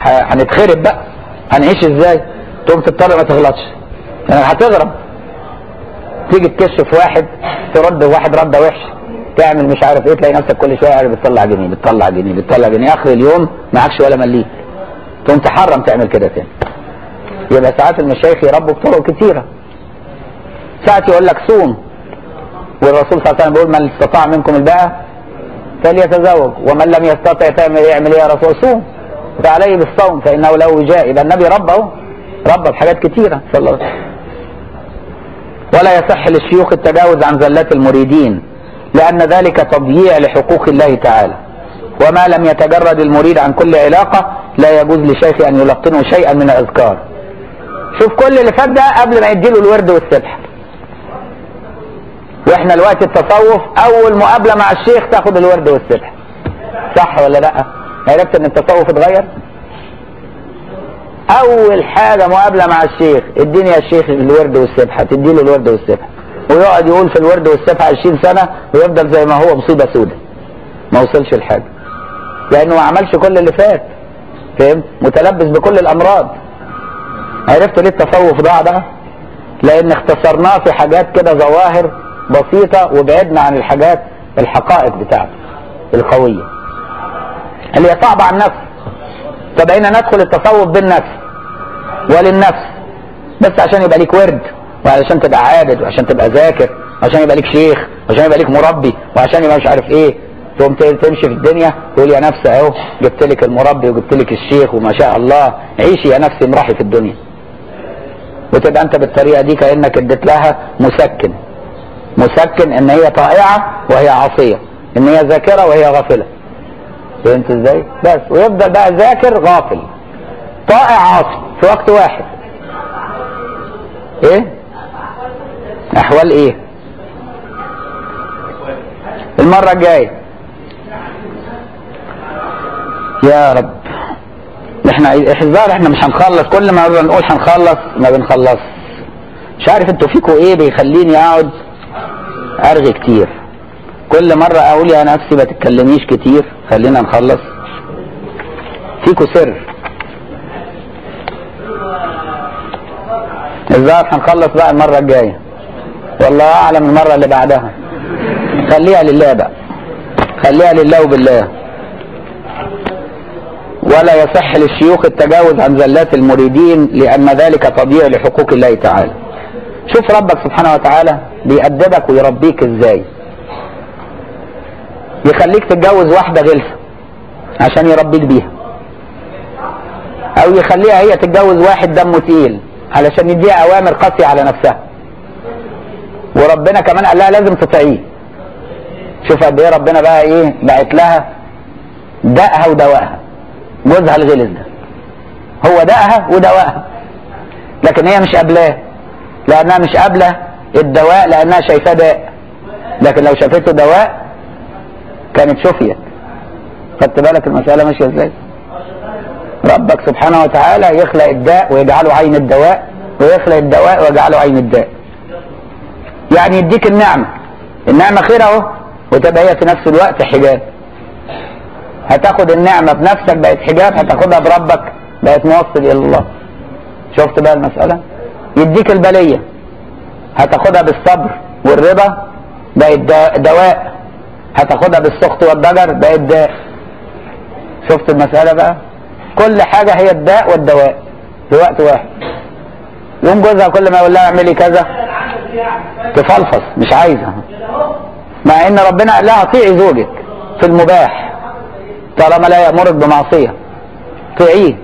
هنتخرب بقى، هنعيش ازاي؟ تقوم تضطر ما تغلطش، يعني هتغرب. تيجي تكشف واحد، ترد واحد رده وحشه، تعمل مش عارف ايه، تلاقي نفسك كل شويه عارف بتطلع جنيه بتطلع جنيه بتطلع جنيه، اخر اليوم معكش ولا مليم. تقوم تحرم تعمل كده تاني. يبقى ساعات المشايخ يربوا بطرق كتيره. ساعات يقول لك صوم، والرسول صلى الله عليه وسلم بيقول من استطاع منكم الباءة فليتزوج، ومن لم يستطع يعمل ايه يا رسول؟ صوم، فعليه بالصوم فانه له وجاء. يبقى النبي ربى بحاجات كتيره صلى الله عليه وسلم. ولا يصح للشيوخ التجاوز عن زلات المريدين، لأن ذلك تضييع لحقوق الله تعالى، وما لم يتجرد المريد عن كل علاقة لا يجوز لشيخ أن يلقنه شيئا من الأذكار. شوف كل اللي فات ده قبل ما يديله الورد والسبحة. واحنا الوقت التصوف أول مقابلة مع الشيخ تاخد الورد والسبحة، صح ولا لأ؟ عرفت إن التصوف اتغير؟ أول حاجة مقابلة مع الشيخ، اديني يا الشيخ الورد والسبحة، تديله الورد والسبحة، ويقعد يقول في الورد والسبحة 20 سنة ويفضل زي ما هو مصيبة سودة، ما وصلش لحاجة، لأنه ما عملش كل اللي فات. فهمت؟ متلبس بكل الأمراض. عرفت ليه التصوف ضاع بقى؟ لأن اختصرناه في حاجات كده ظواهر بسيطة، وبعدنا عن الحاجات الحقائق بتاعته القوية اللي هي صعبة على النفس. فبقينا ندخل التصوف بالنفس وللنفس، بس عشان يبقى ليك ورد، وعشان تبقى عابد، وعشان تبقى ذاكر، وعشان يبقى ليك شيخ، وعشان يبقى ليك مربي، وعشان يبقى مش عارف ايه. تقوم تمشي في الدنيا تقول يا نفس اهو جبت لك المربي وجبت لك الشيخ وما شاء الله، عيشي يا نفسي امرحي في الدنيا. وتبقى انت بالطريقه دي كانك اديت لها مسكن ان هي طائعه وهي عاصيه، ان هي ذاكره وهي غافله. فهمت ازاي؟ بس ويفضل بقى ذاكر غافل طائع عاصي في وقت واحد. ايه؟ احوال ايه؟ المرة الجاية يا رب. احنا احذار، احنا مش هنخلص، كل ما بنقول هنخلص ما بنخلص. مش عارف انتوا فيكوا ايه بيخليني اقعد ارغي كتير. كل مرة اقول يا نفسي ما تتكلميش كتير، خلينا نخلص. فيكوا سر. الظاهر هنخلص بقى المرة الجاية، والله اعلم المرة اللي بعدها. خليها لله بقى، خليها لله وبالله. ولا يصح للشيوخ التجاوز عن زلات المريدين، لأن ذلك تضييع لحقوق الله تعالى. شوف ربك سبحانه وتعالى بيأدبك ويربيك ازاي. يخليك تتجوز واحدة غلسة عشان يربيك بيها، او يخليها هي تتجوز واحد دمه تقيل علشان يديها اوامر قاسية على نفسها. وربنا كمان قال لها لازم تطيعيه. شوف قد ايه ربنا بقى ايه بعت لها دقها ودواءها. جوزها الغلس ده هو دقها ودواءها، لكن هي مش قابلاه، لانها مش قابله الدواء، لانها شايفاه داء. لكن لو شافته دواء كانت شفيت. خدت بالك المساله ماشيه ازاي؟ ربك سبحانه وتعالى يخلق الداء ويجعله عين الدواء، ويخلق الدواء ويجعله عين الداء. يعني يديك النعمه خير اهو، وتبقى هي في نفس الوقت حجاب. هتاخد النعمه بنفسك بقت حجاب، هتاخدها بربك بقت موصل الى الله. شفت بقى المساله؟ يديك البليه هتاخدها بالصبر والرضا بقت دواء، هتاخدها بالسخط والضجر بقت داء. شفت المساله بقى؟ كل حاجه هي الداء والدواء في وقت واحد. يوم جوزها كل ما يقول لها اعملي كذا تفلفص مش عايزه، مع ان ربنا قال لها اطيعي زوجك في المباح طالما لا يأمرك بمعصيه، طيعيه.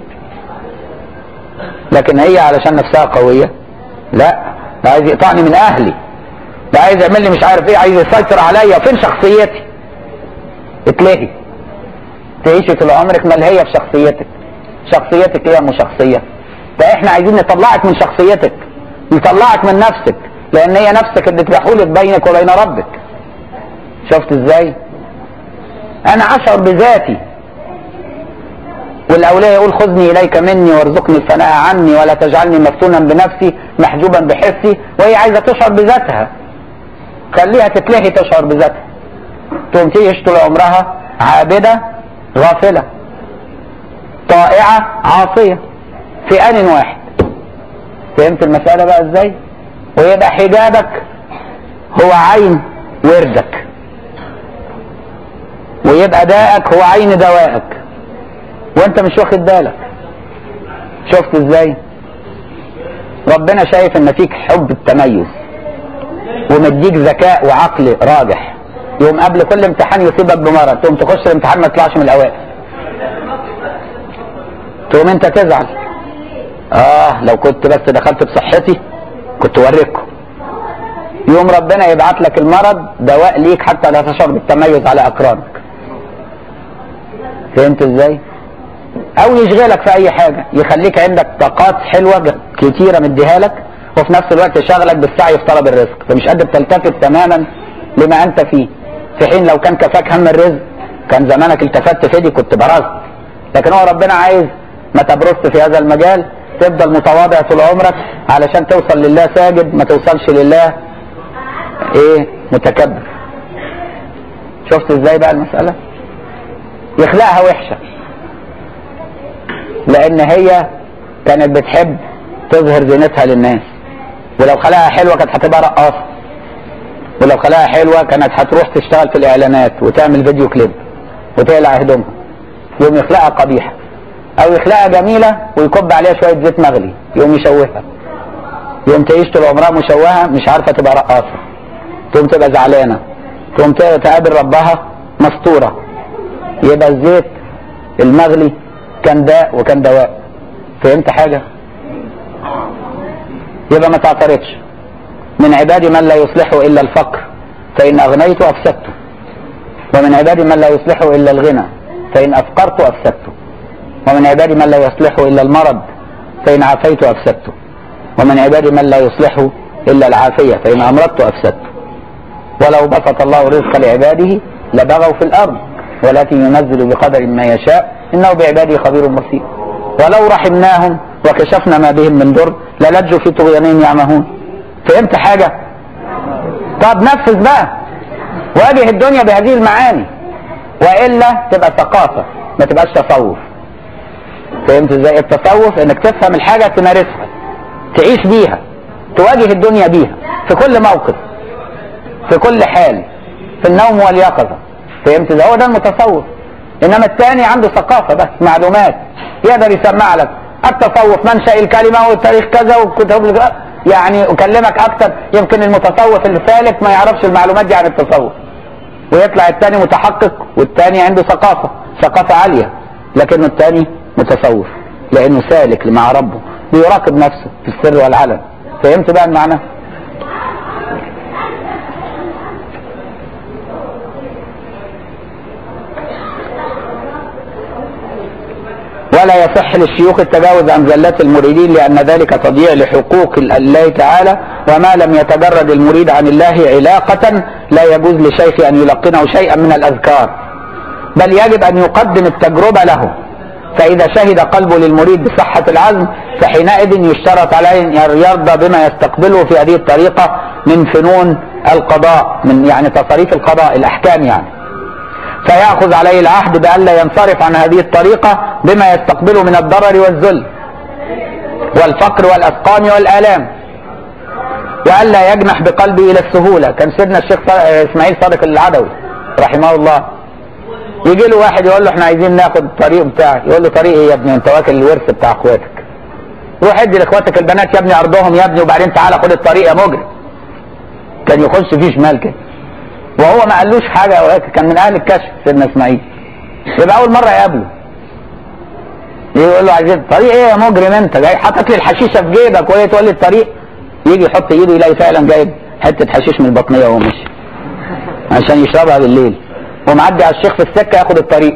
لكن هي علشان نفسها قويه، لا ده عايز يقطعني من اهلي، ده عايز يعمل لي مش عارف ايه، عايز يسيطر عليا. فين شخصيتي؟ اتلهي تعيشي طول عمرك ملهيه بشخصيتك. شخصيتك هي مش شخصيه، فاحنا عايزين نطلعك من شخصيتك، نطلعك من نفسك، لان هي نفسك اللي تحول بينك وبين ربك. شفت ازاي؟ انا اشعر بذاتي، والاولياء يقول خذني اليك مني وارزقني الثناء عني ولا تجعلني مفتونا بنفسي محجوبا بحسي. وهي عايزه تشعر بذاتها، خليها تتلهي تشعر بذاتها، تقوم تعيش طول عمرها عابده غافله طائعة عاصية في آن واحد. فهمت المسألة بقى ازاي؟ ويبقى حجابك هو عين وردك، ويبقى داءك هو عين دوائك، وانت مش واخد بالك. شفت ازاي؟ ربنا شايف ان فيك حب التميز ومديك ذكاء وعقل راجح، يوم قبل كل امتحان يصيبك بمرض تقوم تخش الامتحان ما تطلعش من الاوائل، تقوم انت تزعل. لو كنت بس دخلت بصحتي كنت اوريكم. يوم ربنا يبعت لك المرض دواء ليك حتى لا تشعر بالتميز على اقرانك. فهمت ازاي؟ او يشغلك في اي حاجة، يخليك عندك طاقات حلوة كتيرة مديها لك، وفي نفس الوقت يشغلك بالسعي في طلب الرزق، فمش قادر تلتفت تماما لما انت فيه. في حين لو كان كفاك هم الرزق كان زمانك التفت في دي كنت برزت. لكن هو ربنا عايز ما تبرزش في هذا المجال، تفضل متواضع طول عمرك علشان توصل لله ساجد، ما توصلش لله متكبر. شفت ازاي بقى المسألة؟ يخلقها وحشة لان هي كانت بتحب تظهر زينتها للناس، ولو خلقها حلوة كانت هتبقى رقاصة، ولو خلقها حلوة كانت هتروح تشتغل في الاعلانات وتعمل فيديو كليب وتقلع هدومها. يوم يخلقها قبيحة، او يخلقها جميلة ويكب عليها شوية زيت مغلي يوم يشوهها، يوم تعيش طول عمرها مشوهة مش عارفة تبقى رقاصة، تقوم تبقى زعلانة، تقوم تقابل ربها مستورة. يبقى الزيت المغلي كان داء وكان دواء. فهمت حاجة؟ يبقى ما تعترضش. من عبادي من لا يصلحه الا الفقر فان اغنيت افسدته، ومن عبادي من لا يصلحه الا الغنى فان افقرت افسدته، ومن عبادي من لا يصلحه الا المرض فان عافيت افسدته، ومن عبادي من لا يصلحه الا العافية فان امرضت افسدته. ولو بسط الله الرزق لعباده لبغوا في الارض ولكن ينزل بقدر ما يشاء انه بعباده خبير بصير. ولو رحمناهم وكشفنا ما بهم من ضر للجوا في طغيانهم يعمهون. فهمت حاجة؟ طب نفذ بقى واجه الدنيا بهذه المعاني، والا تبقى ثقافة ما تبقاش تصوف. فهمت ازاي؟ التصوف انك تفهم الحاجة تمارسها تعيش بيها تواجه الدنيا بيها في كل موقف في كل حال في النوم واليقظة. فهمت ازاي؟ هو ده المتصوف. انما الثاني عنده ثقافة بس معلومات يقدر يسمع لك التصوف منشأ الكلمة والتاريخ كذا وكتب يعني اكلمك اكتر. يمكن المتصوف الفالك ما يعرفش المعلومات دي عن التصوف، ويطلع الثاني متحقق والثاني عنده ثقافة عالية، لكنه الثاني متصوف لانه سالك مع ربه بيراقب نفسه في السر والعلن. فهمت بقى المعنى؟ ولا يصح للشيوخ التجاوز عن زلات المريدين لأن ذلك تضييع لحقوق الله تعالى، وما لم يتجرد المريد عن الله علاقة لا يجوز لشيخ أن يلقنه شيئا من الأذكار، بل يجب أن يقدم التجربة له. فإذا شهد قلبه للمريد بصحة العزم فحينئذ يشترط عليه أن يرضى بما يستقبله في هذه الطريقة من فنون القضاء، من يعني تصاريف القضاء الأحكام يعني، فيأخذ عليه العهد بألا ينصرف عن هذه الطريقة بما يستقبله من الضرر والذل والفقر والأسقام والآلام، وألا يجنح بقلبه إلى السهولة. كان سيدنا الشيخ إسماعيل صادق العدوي رحمه الله يجي له واحد يقول له احنا عايزين ناخد الطريق بتاعك، يقول له طريق ايه يا ابني انت واكل الورث بتاع اخواتك، روح ادي لاخواتك البنات يا ابني ارضهم يا ابني وبعدين تعالى خد الطريق يا مجرم. كان يخش فيه شمال كده وهو ما قالوش حاجه، كان من اهل الكشف سيدنا اسماعيل. يبقى اول مره يقابله يقول له عايزين طريق ايه يا مجرم انت جاي حاطط لي الحشيشه في جيبك وهي تقول لي الطريق، يجي يحط ايده يلاقي فعلا جايب حته حشيش من البطنيه وهو ماشي عشان يشربها بالليل، ومعدي على الشيخ في السكه ياخد الطريق.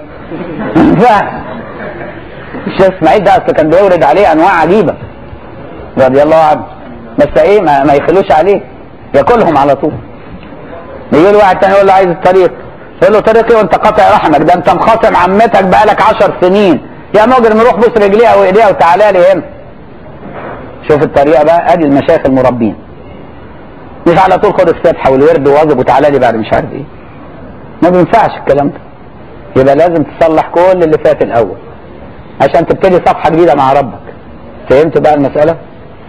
الشيخ اسماعيل ده اصل كان بيورد عليه انواع عجيبه رضي الله عنه، بس ايه ما يخلوش عليه ياكلهم على طول. يجي له واحد تاني يقول له عايز الطريق، يقول له طريق ايه وانت قاطع رحمك، ده انت مخاصم عمتك بقالك 10 سنين يا مجرم، روح بوس رجليها وايديها وتعالى لي هنا. شوف الطريقه بقى، ادي المشايخ المربين، مش على طول خد السبحه والورد وواظب وتعالى لي بعد مش عارف ايه، ما بينفعش الكلام ده. يبقى لازم تصلح كل اللي فات الاول عشان تبتدي صفحة جديدة مع ربك. فهمت بقى المسألة؟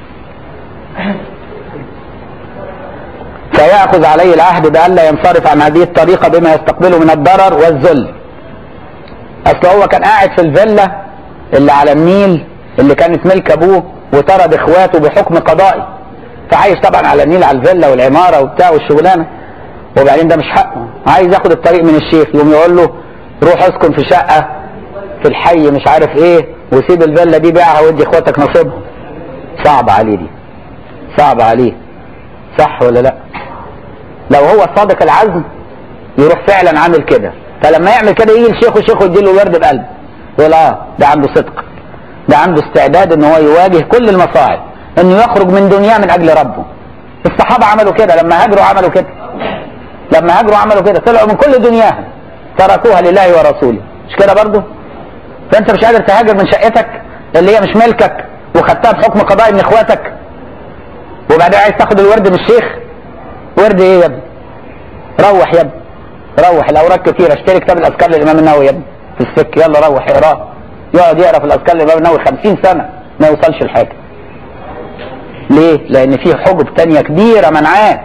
فيأخذ عليه العهد بألا ينصرف عن هذه الطريقة بما يستقبله من الضرر والذل. اصل هو كان قاعد في الفيلا اللي على النيل اللي كانت ملك ابوه وطرد اخواته بحكم قضائي، فعايش طبعا على النيل على الفيلا والعمارة وبتاع والشغلانة، وبعدين ده مش حقه، عايز ياخد الطريق من الشيخ، يقوم يقول له روح اسكن في شقة في الحي مش عارف ايه وسيب الفيلا دي بيعها وادي اخواتك نصيبهم. صعب عليه دي، صعب عليه، صح ولا لا؟ لو هو صادق العزم يروح فعلا عامل كده، فلما يعمل كده يجي الشيخ والشيخ يديله ورد بقلب، يقول ده عنده صدق، ده عنده استعداد ان هو يواجه كل المصاعب، انه يخرج من دنياه من اجل ربه. الصحابة عملوا كده، لما هاجروا عملوا كده، لما هاجروا عملوا كده، طلعوا من كل دنياهم تركوها لله ورسوله، مش كده برضه؟ فانت مش قادر تهاجر من شقتك اللي هي مش ملكك وخدتها بحكم قضائي من اخواتك، وبعدين عايز تاخد الورد من الشيخ. ورد ايه يا ابني؟ روح يا ابني، روح، الاوراق كتير، اشتري كتاب الاذكار للامام النووي يا ابني في السك، يلا روح اقراه، يقعد يقرا في الاذكار للامام النووي 50 سنه ما يوصلش لحاجه. ليه؟ لان فيه حجب تانية كبيره منعاه.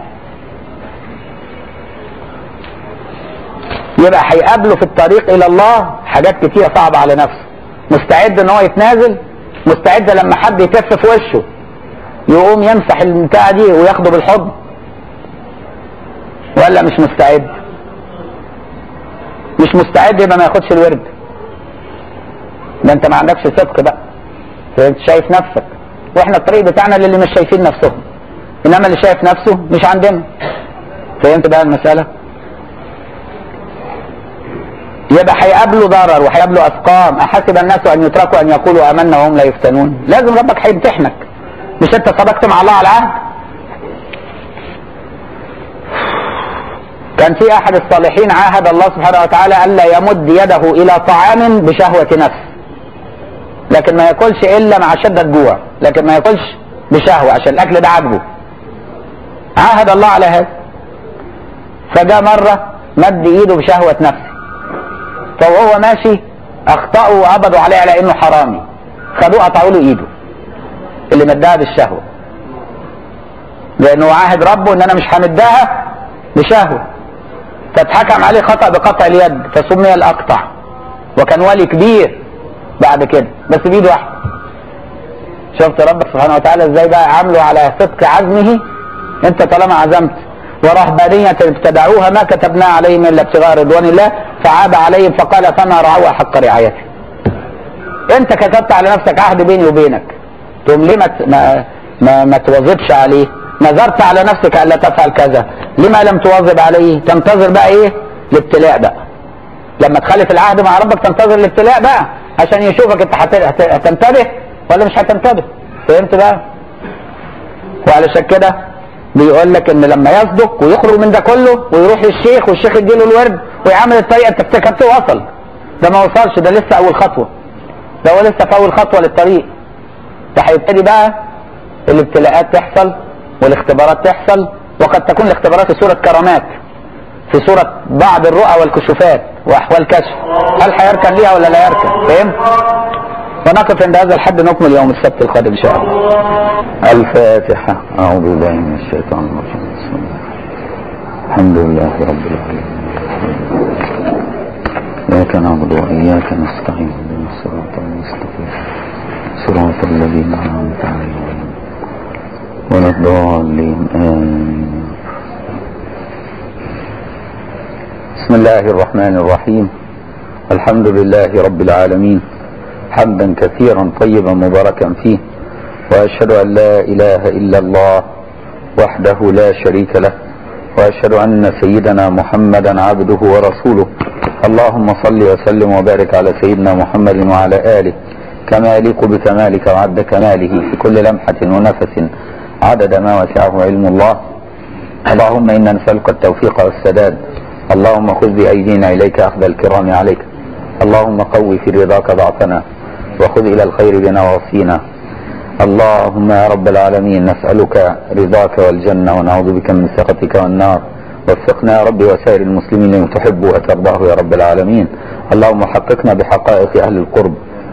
يبقى هيقابله في الطريق الى الله حاجات كتير صعبه على نفسه، مستعد ان هو يتنازل، مستعد لما حد يتف في وشه يقوم يمسح البتاعه دي وياخده بالحضن، ولا مش مستعد؟ مش مستعد يبقى ما ياخدش الورد. ده انت ما عندكش صدق بقى، انت شايف نفسك، واحنا الطريق بتاعنا للي مش شايفين نفسهم، انما اللي شايف نفسه مش عندنا. فهمت بقى المسألة؟ يبقى هيقابله ضرر وهيقابله اثقام. احسب الناس ان يتركوا ان يقولوا امنا وهم لا يفتنون. لازم ربك هيمتحنك، مش انت صدقت مع الله على العهد؟ كان في احد الصالحين عاهد الله سبحانه وتعالى الا يمد يده الى طعام بشهوة نفس، لكن ما ياكلش الا مع شدة جوع، لكن ما ياكلش بشهوة عشان الاكل ده عاجبه. عاهد الله على هذا، فجاء مرة مد ايده بشهوة نفس، فوهو ماشي اخطأوا وقبضوا عليه على انه حرامي، خدوه قطعوا له ايده اللي مدها بالشهوة، لانه عاهد ربه ان انا مش همدها بشهوة، فاتحكم عليه خطأ بقطع اليد فسمي الاقطع، وكان ولي كبير بعد كده بس بيد واحده. شفت ربك سبحانه وتعالى ازاي بقى عامله على صدق عزمه؟ انت طالما عزمت. ورهبانية ابتدعوها ما كتبنا عليهم الا ابتغاء رضوان الله فعاب عليهم فقال فما رعوها حق رعايته. انت كتبت على نفسك عهد بيني وبينك، تقوم ليه ما تواظبش عليه؟ نذرت على نفسك الا تفعل كذا، لما لم تواظب عليه؟ تنتظر بقى ايه؟ الابتلاء بقى. لما تخالف العهد مع ربك تنتظر الابتلاء بقى عشان يشوفك انت هتنتبه ولا مش هتنتبه. فهمت بقى؟ وعلشان كده بيقول لك ان لما يصدق ويخرج من ده كله ويروح للشيخ والشيخ يديله الورد ويعمل الطريقه، انت افتكرته وصل، ده ما وصلش، ده لسه اول خطوه، ده هو لسه في اول خطوه للطريق. ده هيبتدي بقى الابتلاءات تحصل والاختبارات تحصل، وقد تكون الاختبارات في صوره كرامات، في صورة بعض الرؤى والكشوفات وأحوال كشف، هل هيركن ليها ولا لا يركن؟ فهمت؟ ونقف عند هذا الحد نكمل يوم السبت القادم إن شاء الله. الفاتحة. أعوذ بالله من الشيطان الرجيم. بسم الله. الحمد لله رب العالمين. إياك نعبد وإياك نستعين، اهدنا الصراط المستقيم صراط الذين أنعمت عليهم ولا الضالين آمين. بسم الله الرحمن الرحيم. الحمد لله رب العالمين، حمدا كثيرا طيبا مباركا فيه، وأشهد أن لا إله إلا الله وحده لا شريك له، وأشهد أن سيدنا محمدا عبده ورسوله. اللهم صل وسلم وبارك على سيدنا محمد وعلى آله كما يليق بكمالك وعد كماله في كل لمحة ونفس عدد ما وسعه علم الله. اللهم إنا نسألك التوفيق والسداد. اللهم خذ بأيدينا إليك أخذ الكرام عليك. اللهم قوي في رضاك ضعفنا وخذ إلى الخير بنواصينا. اللهم يا رب العالمين نسألك رضاك والجنة ونعوذ بك من سخطك والنار. وفقنا يا رب وسائر المسلمين لما تحب وترضاه يا رب العالمين. اللهم حققنا بحقائق أهل القرب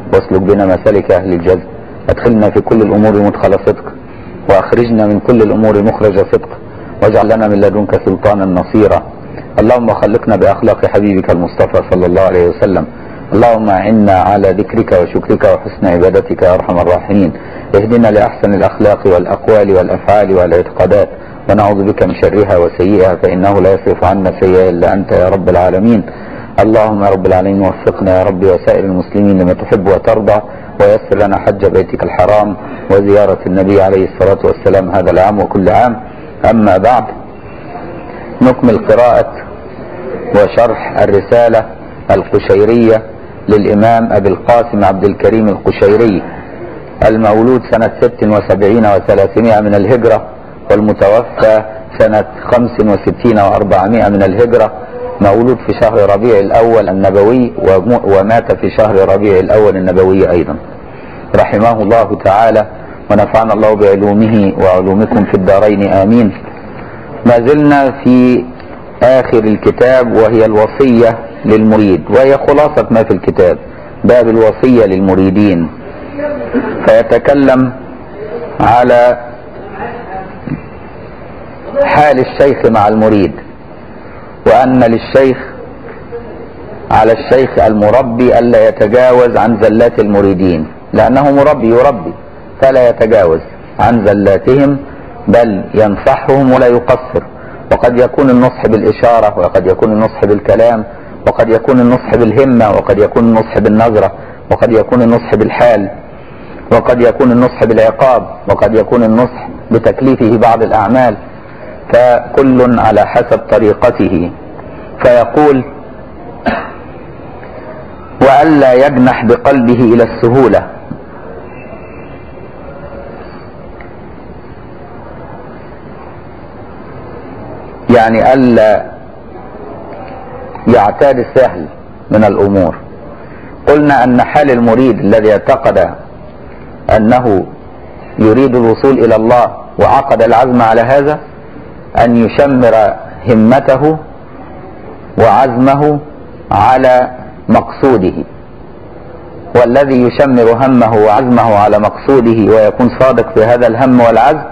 واسلك بنا مسالك أهل الجزم. ادخلنا في كل الأمور مدخل صدق، وأخرجنا من كل الأمور مخرج صدق، واجعل لنا من لدنك سلطانا نصيرا. اللهم خلقنا بأخلاق حبيبك المصطفى صلى الله عليه وسلم. اللهم أعنا على ذكرك وشكرك وحسن عبادتك يا أرحم الراحمين. اهدنا لأحسن الأخلاق والأقوال والأفعال والاعتقادات، ونعوذ بك من شرها وسيئها، فإنه لا يصرف عنا سيئا إلا أنت يا رب العالمين. اللهم يا رب العالمين وفقنا يا رب وسائر المسلمين لما تحب وترضى، ويسر لنا حج بيتك الحرام وزيارة النبي عليه الصلاة والسلام هذا العام وكل عام. أما بعد، نكمل قراءة وشرح الرسالة القشيرية للإمام أبي القاسم عبد الكريم القشيري، المولود سنة 76 و300 من الهجرة، والمتوفى سنة 65 و400 من الهجرة، مولود في شهر ربيع الأول النبوي ومات في شهر ربيع الأول النبوي أيضا، رحمه الله تعالى، ونفعنا الله بعلومه وعلومكم في الدارين آمين. ما زلنا في آخر الكتاب، وهي الوصية للمريد، وهي خلاصة ما في الكتاب، باب الوصية للمريدين. فيتكلم على حال الشيخ مع المريد، وأن للشيخ على الشيخ المربي ألا يتجاوز عن زلات المريدين، لأنه مربي يربي، فلا يتجاوز عن زلاتهم، بل ينصحهم ولا يقصر. وقد يكون النصح بالإشارة، وقد يكون النصح بالكلام، وقد يكون النصح بالهمة، وقد يكون النصح بالنظرة، وقد يكون النصح بالحال، وقد يكون النصح بالعقاب، وقد يكون النصح بتكليفه بعض الأعمال، فكل على حسب طريقته. فيقول: وألا يجنح بقلبه إلى السهولة، يعني ألا يعتاد السهل من الأمور. قلنا أن حال المريد الذي اعتقد أنه يريد الوصول إلى الله وعقد العزم على هذا، أن يشمر همته وعزمه على مقصوده. والذي يشمر همه وعزمه على مقصوده ويكون صادق في هذا الهم والعزم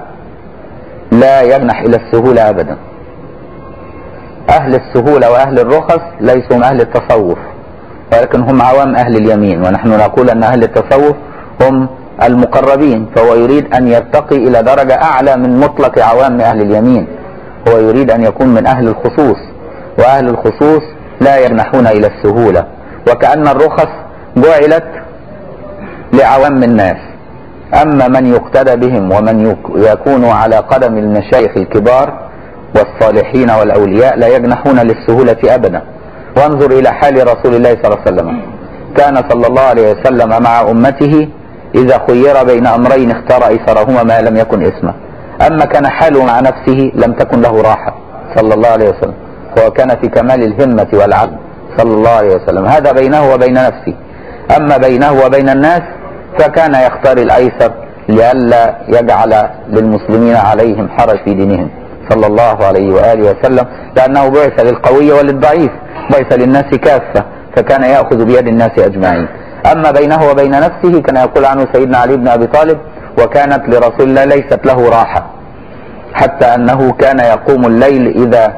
لا يجنح إلى السهولة أبدا. أهل السهولة وأهل الرخص ليسوا من أهل التصوف، ولكن هم عوام أهل اليمين، ونحن نقول أن أهل التصوف هم المقربين، فهو يريد أن يرتقي إلى درجة أعلى من مطلق عوام أهل اليمين. هو يريد أن يكون من أهل الخصوص، وأهل الخصوص لا يجنحون إلى السهولة، وكأن الرخص جعلت لعوام الناس. أما من يقتدى بهم ومن يكون على قدم المشايخ الكبار والصالحين والأولياء لا يجنحون للسهولة أبدا. وانظر إلى حال رسول الله صلى الله عليه وسلم، كان صلى الله عليه وسلم مع أمته إذا خير بين أمرين اختار أيسرهما ما لم يكن إثما. أما كان حاله مع نفسه لم تكن له راحة صلى الله عليه وسلم، هو كان في كمال الهمة والعزم صلى الله عليه وسلم، هذا بينه وبين نفسه. أما بينه وبين الناس فكان يختار الأيسر لئلا يجعل للمسلمين عليهم حرج في دينهم صلى الله عليه وآله وسلم، لأنه بعث للقوي وللضعيف، بعث للناس كافة، فكان يأخذ بيد الناس أجمعين. أما بينه وبين نفسه كان يقول عنه سيدنا علي بن أبي طالب: وكانت لرسول الله ليست له راحة، حتى أنه كان يقوم الليل إذا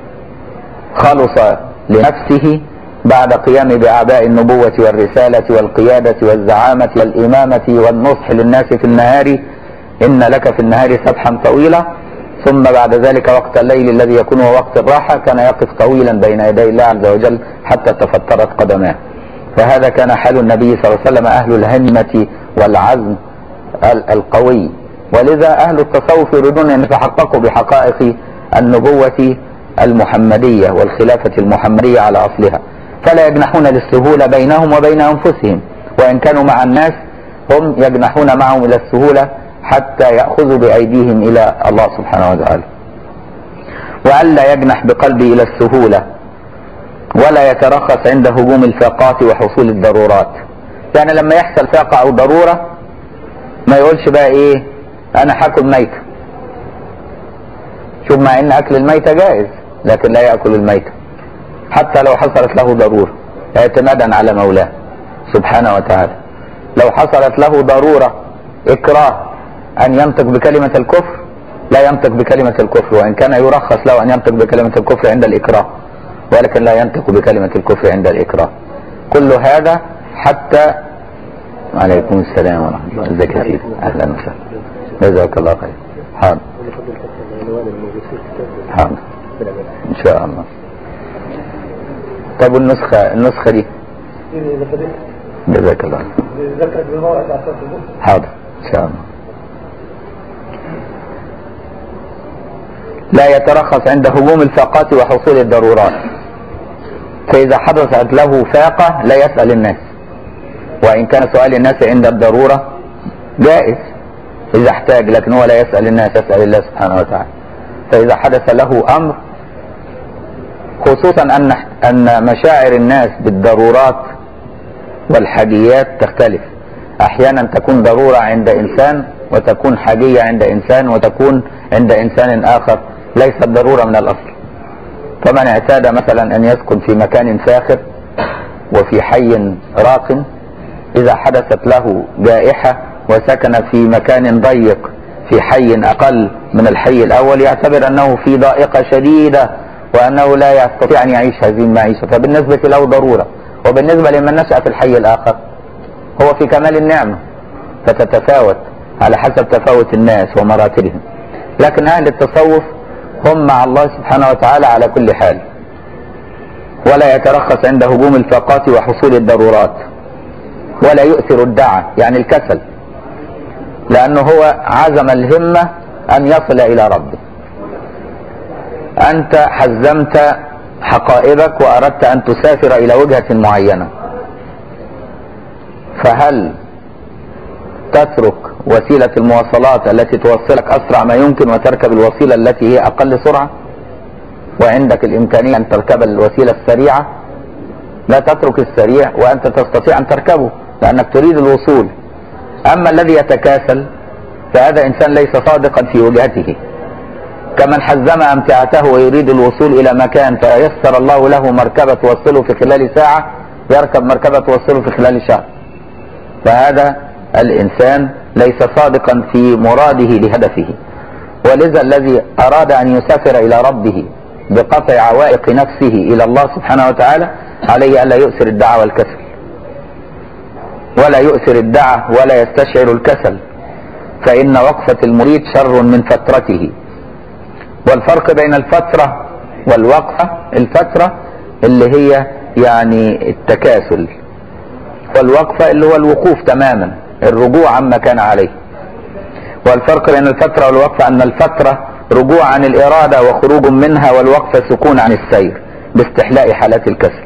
خلص لنفسه بعد قيام بأعباء النبوة والرسالة والقيادة والزعامة والإمامة والنصح للناس في النهار، إن لك في النهار سبحا طويلا، ثم بعد ذلك وقت الليل الذي يكون هو وقت الراحة كان يقف طويلا بين يدي الله عز وجل حتى تفترت قدماه. فهذا كان حال النبي صلى الله عليه وسلم، أهل الهمة والعزم القوي. ولذا أهل التصوف يريدون أن يتحققوا بحقائق النبوة المحمدية والخلافة المحمدية على أصلها، فلا يجنحون للسهولة بينهم وبين أنفسهم، وإن كانوا مع الناس هم يجنحون معهم إلى السهولة حتى يأخذوا بأيديهم إلى الله سبحانه وتعالى. وألا يجنح بقلبه إلى السهولة، ولا يترخص عند هجوم الفاقات وحصول الضرورات. يعني لما يحصل فاقة أو ضرورة ما يقولش بقى إيه أنا حاكل ميتة. شوف، مع إن أكل الميتة جائز، لكن لا يأكل الميتة حتى لو حصلت له ضرورة، اعتمادا على مولاه سبحانه وتعالى. لو حصلت له ضرورة إكراه أن ينطق بكلمة الكفر لا ينطق بكلمة الكفر، وإن كان يرخص له أن ينطق بكلمة الكفر عند الإكراه، ولكن لا ينطق بكلمة الكفر عند الإكراه. كل هذا حتى. وعليكم السلام ورحمة الله. ازيك يا سيدي؟ أهلا وسهلا، جزاك الله خير. حاضر حاضر إن شاء الله. طب النسخة دي جزاك الله. حاضر إن شاء الله. لا يترخص عند هجوم الفاقات وحصول الضرورات، فإذا حدثت له فاقة لا يسأل الناس، وإن كان سؤال الناس عند الضرورة جائز إذا احتاج، لكن هو لا يسأل الناس، يسأل الله سبحانه وتعالى. فإذا حدث له أمر، خصوصا أن مشاعر الناس بالضرورات والحاجيات تختلف، أحيانا تكون ضرورة عند إنسان وتكون حاجية عند إنسان وتكون عند إنسان آخر ليست ضرورة من الأصل. فمن اعتاد مثلا أن يسكن في مكان فاخر وفي حي راق، إذا حدثت له جائحة وسكن في مكان ضيق في حي أقل من الحي الأول، يعتبر أنه في ضائقة شديدة وأنه لا يستطيع أن يعيش هذه المعيشة، فبالنسبة له ضرورة. وبالنسبة لمن نشأ في الحي الآخر هو في كمال النعمة، فتتفاوت على حسب تفاوت الناس ومراتبهم. لكن أهل التصوف هم مع الله سبحانه وتعالى على كل حال، ولا يترخص عند هجوم الفاقات وحصول الضرورات، ولا يؤثر الدعة يعني الكسل، لأنه هو عزم الهمة أن يصل إلى ربه. أنت حزمت حقائبك وأردت أن تسافر إلى وجهة معينة، فهل تترك وسيلة المواصلات التي توصلك أسرع ما يمكن وتركب الوسيلة التي هي أقل سرعة، وعندك الإمكانية أن تركب الوسيلة السريعة؟ لا تترك السريع وأنت تستطيع أن تركبه لأنك تريد الوصول. أما الذي يتكاسل فهذا إنسان ليس صادقا في وجهته، كمن حزم أمتعته ويريد الوصول إلى مكان فيسر الله له مركبة توصله في خلال ساعة، يركب مركبة توصله في خلال شهر. فهذا الإنسان ليس صادقا في مراده لهدفه. ولذا الذي أراد أن يسافر إلى ربه بقطع عوائق نفسه إلى الله سبحانه وتعالى عليه ألا يؤثر الدعوة والكسل، ولا يؤثر الدعة ولا يستشعر الكسل، فإن وقفة المريد شر من فترته. والفرق بين الفترة والوقفة، الفترة اللي هي يعني التكاسل، والوقفة اللي هو الوقوف تماما، الرجوع عما كان عليه. والفرق بين الفترة والوقفة أن الفترة رجوع عن الإرادة وخروج منها، والوقفة سكون عن السير باستحلاء حالات الكسل.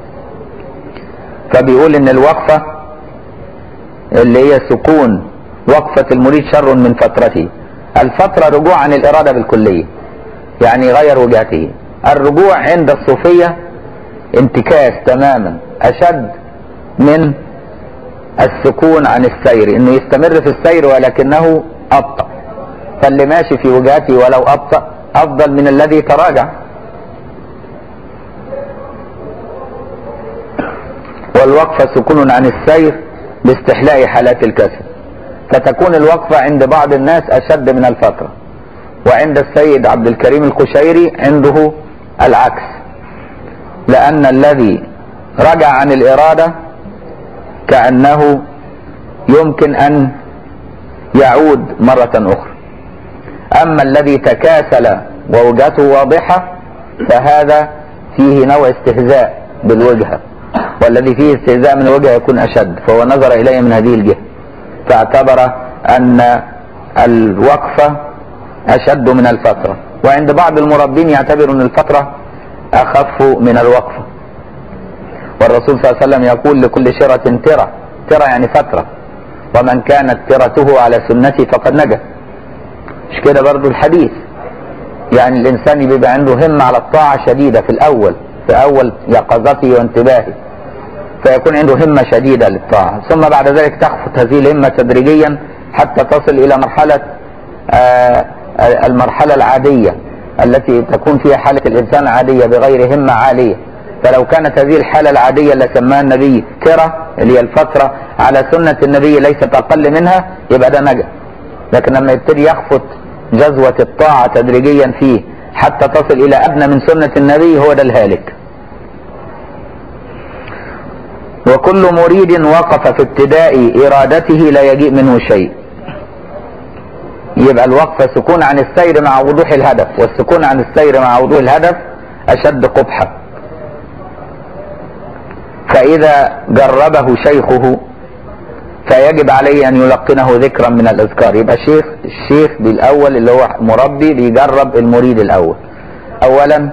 فبيقول إن الوقفة اللي هي سكون وقفة المريد شر من فترته. الفترة رجوع عن الإرادة بالكلية، يعني غير وجهته. الرجوع عند الصوفية انتكاس تماما، أشد من السكون عن السير، انه يستمر في السير ولكنه أبطأ. فاللي ماشي في وجهته ولو أبطأ أفضل من الذي تراجع. والوقفة سكون عن السير باستحلاء حالات الكسل، فتكون الوقفة عند بعض الناس أشد من الفترة، وعند السيد عبد الكريم القشيري عنده العكس، لأن الذي رجع عن الإرادة كأنه يمكن أن يعود مرة أخرى. أما الذي تكاسل ووجهته واضحة فهذا فيه نوع استهزاء بالوجهة، والذي فيه استهزاء من الوجهة يكون أشد، فهو نظر إليه من هذه الجهة فاعتبر أن الوقفة أشد من الفترة. وعند بعض المربين يعتبر أن الفترة أخف من الوقفة. والرسول صلى الله عليه وسلم يقول لكل شرة ترى، ترى يعني فترة، ومن كانت ترته على سنتي فقد نجا. مش كده برضو الحديث؟ يعني الإنسان بيبقى عنده همة على الطاعة شديدة في أول يقظته وانتباهه، فيكون عنده همة شديدة للطاعة، ثم بعد ذلك تخفت هذه الهمة تدريجيا حتى تصل إلى المرحلة العادية التي تكون فيها حالة الإنسان عادية بغير همة عالية. فلو كانت هذه الحالة العادية اللي سماها النبي ترى اللي هي الفترة على سنة النبي ليست اقل منها يبقى ده نجا. لكن لما يبتدي يخفت جذوة الطاعة تدريجيا فيه حتى تصل الى ادنى من سنة النبي هو ده الهالك. وكل مريد وقف في ابتداء ارادته لا يجيء منه شيء. يبقى الوقف سكون عن السير مع وضوح الهدف، والسكون عن السير مع وضوح الهدف اشد قبحا. فاذا جربه شيخه فيجب عليه ان يلقنه ذكرا من الاذكار. يبقى الشيخ بالاول اللي هو مربي بيجرب المريد الاول. اولا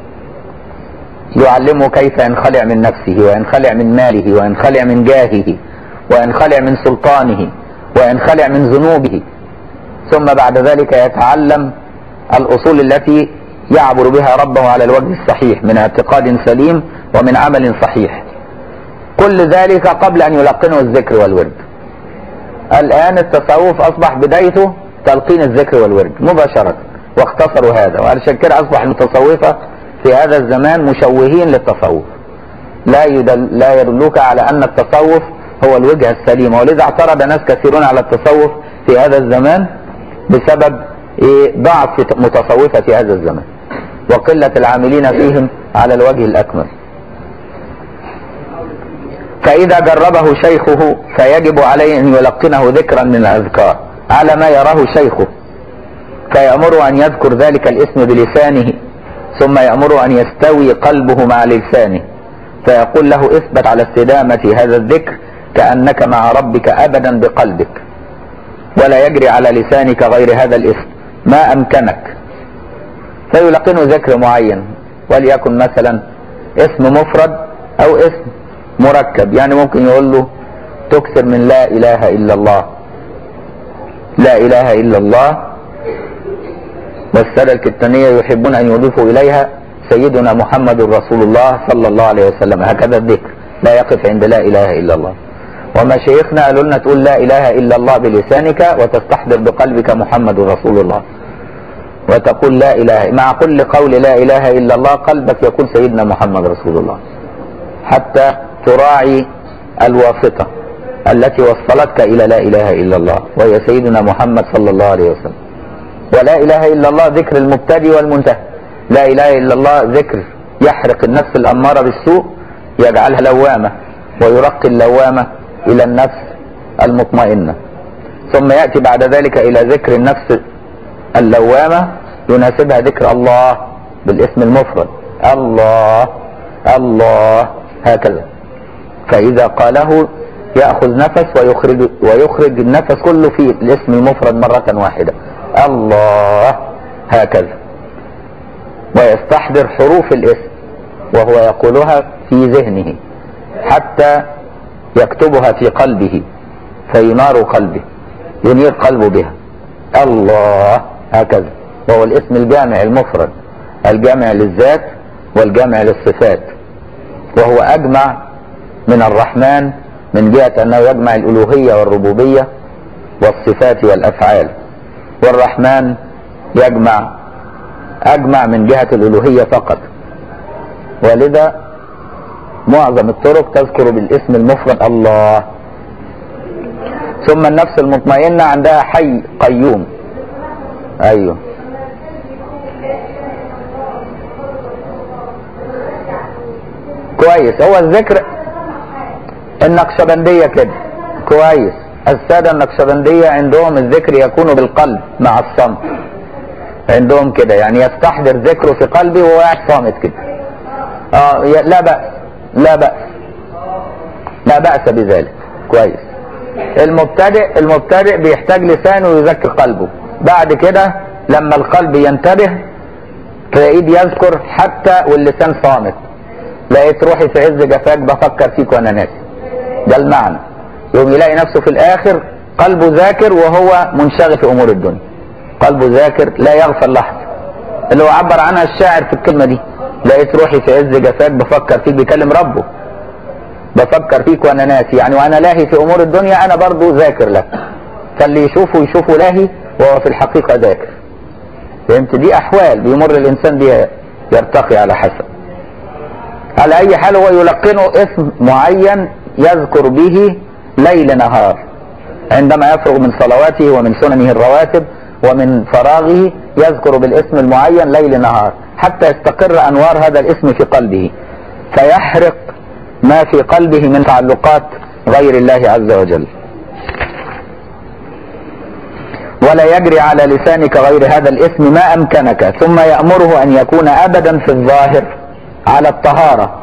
يعلمه كيف ينخلع من نفسه وينخلع من ماله وينخلع من جاهه وينخلع من سلطانه وينخلع من ذنوبه، ثم بعد ذلك يتعلم الاصول التي يعبر بها ربه على الوجه الصحيح من اعتقاد سليم ومن عمل صحيح. كل ذلك قبل ان يلقنه الذكر والورد. الان التصوف اصبح بدايته تلقين الذكر والورد مباشرة، واختصروا هذا، وعلشان كده اصبح المتصوفة في هذا الزمان مشوهين للتصوف، لا يدلوك على ان التصوف هو الوجهة السليمة. ولذا اعترض ناس كثيرون على التصوف في هذا الزمان بسبب ضعف متصوفة في هذا الزمان وقلة العاملين فيهم على الوجه الأكمل. فإذا جربه شيخه فيجب عليه أن يلقنه ذكرا من الأذكار على ما يراه شيخه، فيأمره أن يذكر ذلك الاسم بلسانه، ثم يأمره أن يستوي قلبه مع لسانه، فيقول له اثبت على استدامة هذا الذكر كأنك مع ربك أبدا بقلبك، ولا يجري على لسانك غير هذا الاسم ما أمكنك. فيلقنه ذكر معين، وليكن مثلا اسم مفرد أو اسم مركب. يعني ممكن يقول له تكثر من لا إله إلا الله، لا إله إلا الله، والسادة الكتانية يحبون أن يضيفوا إليها سيدنا محمد رسول الله صلى الله عليه وسلم. هكذا الذكر لا يقف عند لا إله إلا الله. ومشايخنا قالوا لنا تقول لا إله إلا الله بلسانك وتستحضر بقلبك محمد رسول الله، وتقول لا إله، مع كل قول لا إله إلا الله قلبك يقول سيدنا محمد رسول الله، حتى تراعي الواسطة التي وصلتك إلى لا إله إلا الله وهي سيدنا محمد صلى الله عليه وسلم. ولا إله إلا الله ذكر المبتدئ والمنتهي. لا إله إلا الله ذكر يحرق النفس الأمارة بالسوء، يجعلها لوامة ويرقي اللوامة إلى النفس المطمئنة، ثم يأتي بعد ذلك إلى ذكر النفس اللوامة يناسبها ذكر الله بالاسم المفرد، الله الله، هكذا. فإذا قاله يأخذ نفس ويخرج النفس كله في الاسم المفرد مرة واحدة، الله، هكذا، ويستحضر حروف الاسم وهو يقولها في ذهنه حتى يكتبها في قلبه فينار قلبه، ينير قلبه بها، الله، هكذا. وهو الاسم الجامع المفرد، الجامع للذات والجامع للصفات، وهو أجمع من الرحمن من جهة أنه يجمع الألوهية والربوبية والصفات والأفعال، والرحمن أجمع من جهة الألوهية فقط. ولذا معظم الطرق تذكر بالاسم المفرد الله. ثم النفس المطمئنة عندها حي قيوم. أيوه، كويس. هو الذكر النقشبندية كده كويس. السادة النقشبندية عندهم الذكر يكون بالقلب مع الصمت، عندهم كده، يعني يستحضر ذكره في قلبه وهو قاعد صامت كده. لا بأس، لا بأس، لا بأس بذلك، كويس. المبتدئ بيحتاج لسانه يذكر قلبه، بعد كده لما القلب ينتبه تلاقيه يذكر حتى واللسان صامت. لقيت روحي في عز جفاك بفكر فيك وانا ناسي، ده المعنى. يوم يلاقي نفسه في الاخر قلبه ذاكر وهو منشغل في امور الدنيا، قلبه ذاكر لا يغفل لحظه، اللي هو عبر عنها الشاعر في الكلمه دي، لقيت روحي في عز جفاك بفكر فيك، بيكلم ربه، بفكر فيك وانا ناسي، يعني وانا لاهي في امور الدنيا انا برضو ذاكر لك. فاللي يشوفه لاهي وهو في الحقيقه ذاكر. فهمت؟ دي احوال بيمر الانسان بها يرتقي على حسب. على اي حال هو يلقنه اسم معين يذكر به ليل نهار، عندما يفرغ من صلواته ومن سننه الرواتب ومن فراغه يذكر بالاسم المعين ليل نهار حتى يستقر أنوار هذا الاسم في قلبه، فيحرق ما في قلبه من تعلقات غير الله عز وجل. ولا يجري على لسانك غير هذا الاسم ما أمكنك، ثم يأمره أن يكون أبدا في الظاهر على الطهارة،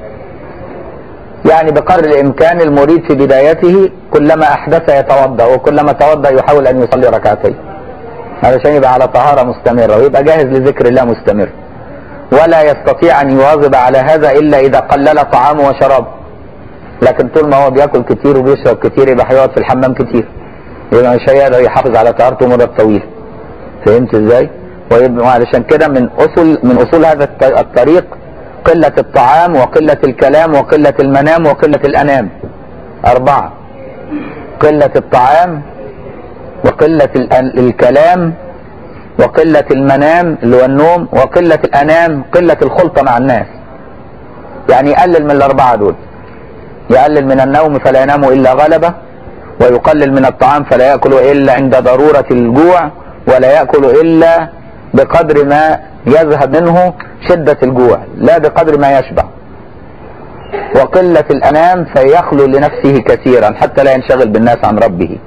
يعني بقدر الإمكان المريد في بدايته كلما أحدث يتوضأ، وكلما توضأ يحاول أن يصلي ركعتين علشان يبقى على طهارة مستمرة ويبقى جاهز لذكر الله مستمر. ولا يستطيع أن يواظب على هذا إلا إذا قلل طعامه وشرابه، لكن طول ما هو بياكل كتير وبيشرب كتير يبقى هيقعد في الحمام كتير، يبقى مش هيقدر يحافظ على طهارته مدة طويلة. فهمت ازاي؟ ويبقى علشان كده من أصول هذا الطريق قلة الطعام وقلة الكلام وقلة المنام وقلة الأنام. 4: قلة الطعام وقلة الكلام وقلة المنام اللي هو النوم وقلة الأنام، قلة الخلطة مع الناس. يعني يقلل من ال4 دول، يقلل من النوم فلا ينام إلا غلبة، ويقلل من الطعام فلا يأكل إلا عند ضرورة الجوع، ولا يأكل إلا بقدر ما يذهب منه شدة الجوع لا بقدر ما يشبع. وقلة الأنام فيخلو لنفسه كثيرا حتى لا ينشغل بالناس عن ربه.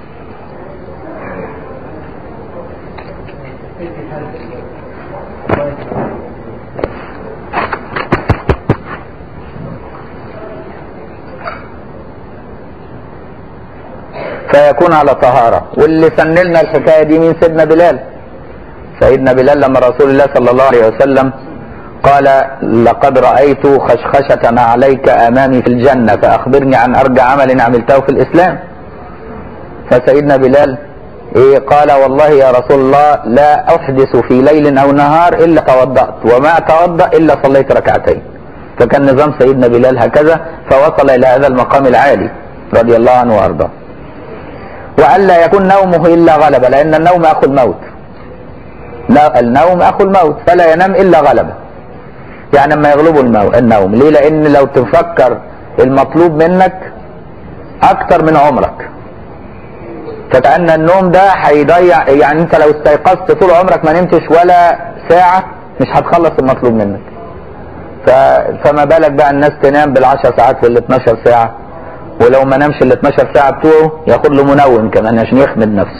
فيكون على طهارة. واللي سنلنا الحكاية دي من سيدنا بلال. سيدنا بلال لما رسول الله صلى الله عليه وسلم قال: لقد رأيت خشخشة عليك أمامي في الجنة فأخبرني عن أرجى عمل عملته في الإسلام. فسيدنا بلال قال: والله يا رسول الله لا أحدث في ليل أو نهار إلا توضأت، وما أتوضأ إلا صليت ركعتين. فكان نظام سيدنا بلال هكذا، فوصل إلى هذا المقام العالي رضي الله عنه وأرضاه. وألا يكون نومه إلا غلبة، لأن النوم أخو الموت. لا، النوم أخو الموت، فلا ينام إلا غلبة. يعني لما يغلبه النوم. ليه؟ لأن لو تفكر المطلوب منك أكتر من عمرك، فكأن النوم ده هيضيع. يعني أنت لو استيقظت طول عمرك ما نمتش ولا ساعة مش هتخلص المطلوب منك. فما بالك بقى الناس تنام بال10 ساعات ولا 12 ساعة، ولو ما نامش ال12 ساعة بتوعه ياخد له منوم كمان عشان يخمد نفسه.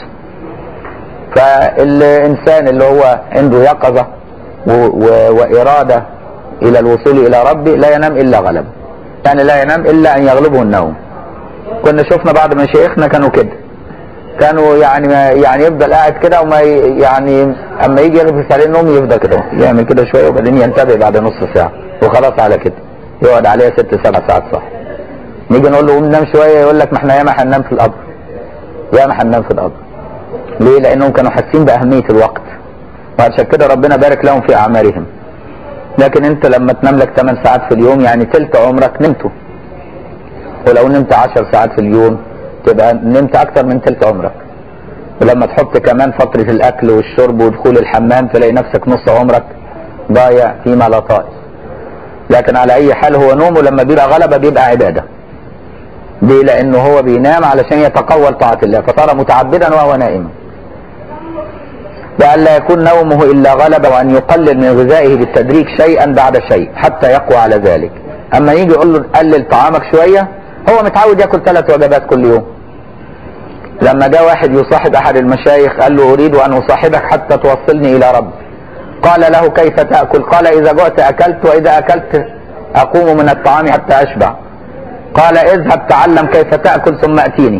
فالإنسان اللي هو عنده يقظة وإرادة إلى الوصول إلى ربه لا ينام إلا غلبه، يعني لا ينام إلا أن يغلبه النوم. كنا شفنا بعض مشايخنا كانوا كده، كانوا يعني يفضل قاعد كده، وما يعني أما يجي يغلب عليه النوم يفضل كده يعمل كده شوية وبعدين ينتبه بعد نص ساعة وخلاص على كده، يقعد عليها 6-7 ساعات صح. نيجي نقول له قوم نام شوية يقول لك ما احنا ياما هننام في القبر، ياما هننام في القبر. ليه؟ لأنهم كانوا حاسين بأهمية الوقت، وعشان كده ربنا بارك لهم في أعمارهم. لكن أنت لما تنام لك 8 ساعات في اليوم يعني تلت عمرك نمته، ولو نمت 10 ساعات في اليوم تبقى نمت أكتر من تلت عمرك. ولما تحط كمان فترة الأكل والشرب ودخول الحمام تلاقي نفسك نص عمرك ضايع فيما لا طائل. لكن على أي حال هو نومه لما بيبقى غلبة بيبقى عبادة. ليه؟ لأنه هو بينام علشان يتقوى طاعة الله، فصار متعبدا وهو نائم. وأن لا يكون نومه إلا غلبة، وأن يقلل من غذائه بالتدريج شيئا بعد شيء حتى يقوى على ذلك. أما يجي يقول له قلل طعامك شوية، هو متعود يأكل 3 وجبات كل يوم. لما جاء واحد يصاحب أحد المشايخ قال له: أريد أن أصاحبك حتى توصلني إلى ربي. قال له: كيف تأكل؟ قال: إذا جعت أكلت، وإذا أكلت أقوم من الطعام حتى أشبع. قال: اذهب تعلم كيف تأكل ثم أتيني.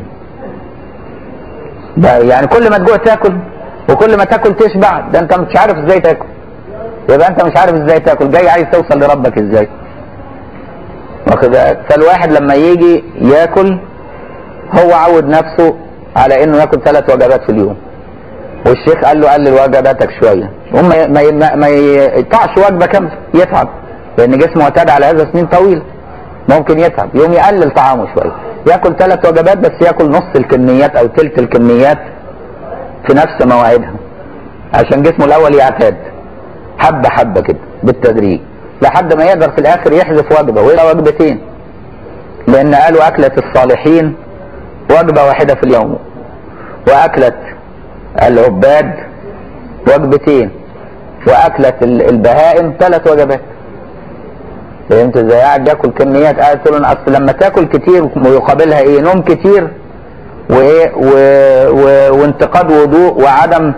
يعني كل ما تجوع تاكل، وكل ما تاكل تشبع. ده انت مش عارف ازاي تاكل، يبقى انت مش عارف ازاي تاكل، جاي عايز توصل لربك ازاي؟ واخد بالك؟ فالواحد لما يجي ياكل هو عود نفسه على انه ياكل 3 وجبات في اليوم، والشيخ قال له قلل وجباتك شويه، ما يقطعش وجبه كامله يتعب، لان جسمه اعتاد على هذا سنين طويله، ممكن يتعب. يوم يقلل طعامه شويه، ياكل 3 وجبات بس ياكل نص الكميات او تلت الكميات في نفس مواعيدها، عشان جسمه الاول يعتاد حبه حبه كده بالتدريج، لحد ما يقدر في الاخر يحذف وجبه ويبقى وجبتين. لان قالوا اكله الصالحين وجبة واحدة في اليوم، واكلة العباد وجبتين، واكلة البهائم 3 وجبات. فهمت ازاي؟ قاعد ياكل كميات، قاعد تقول اصل لما تاكل كتير ويقابلها ايه؟ نوم كتير وايه وانتقاد وضوء وعدم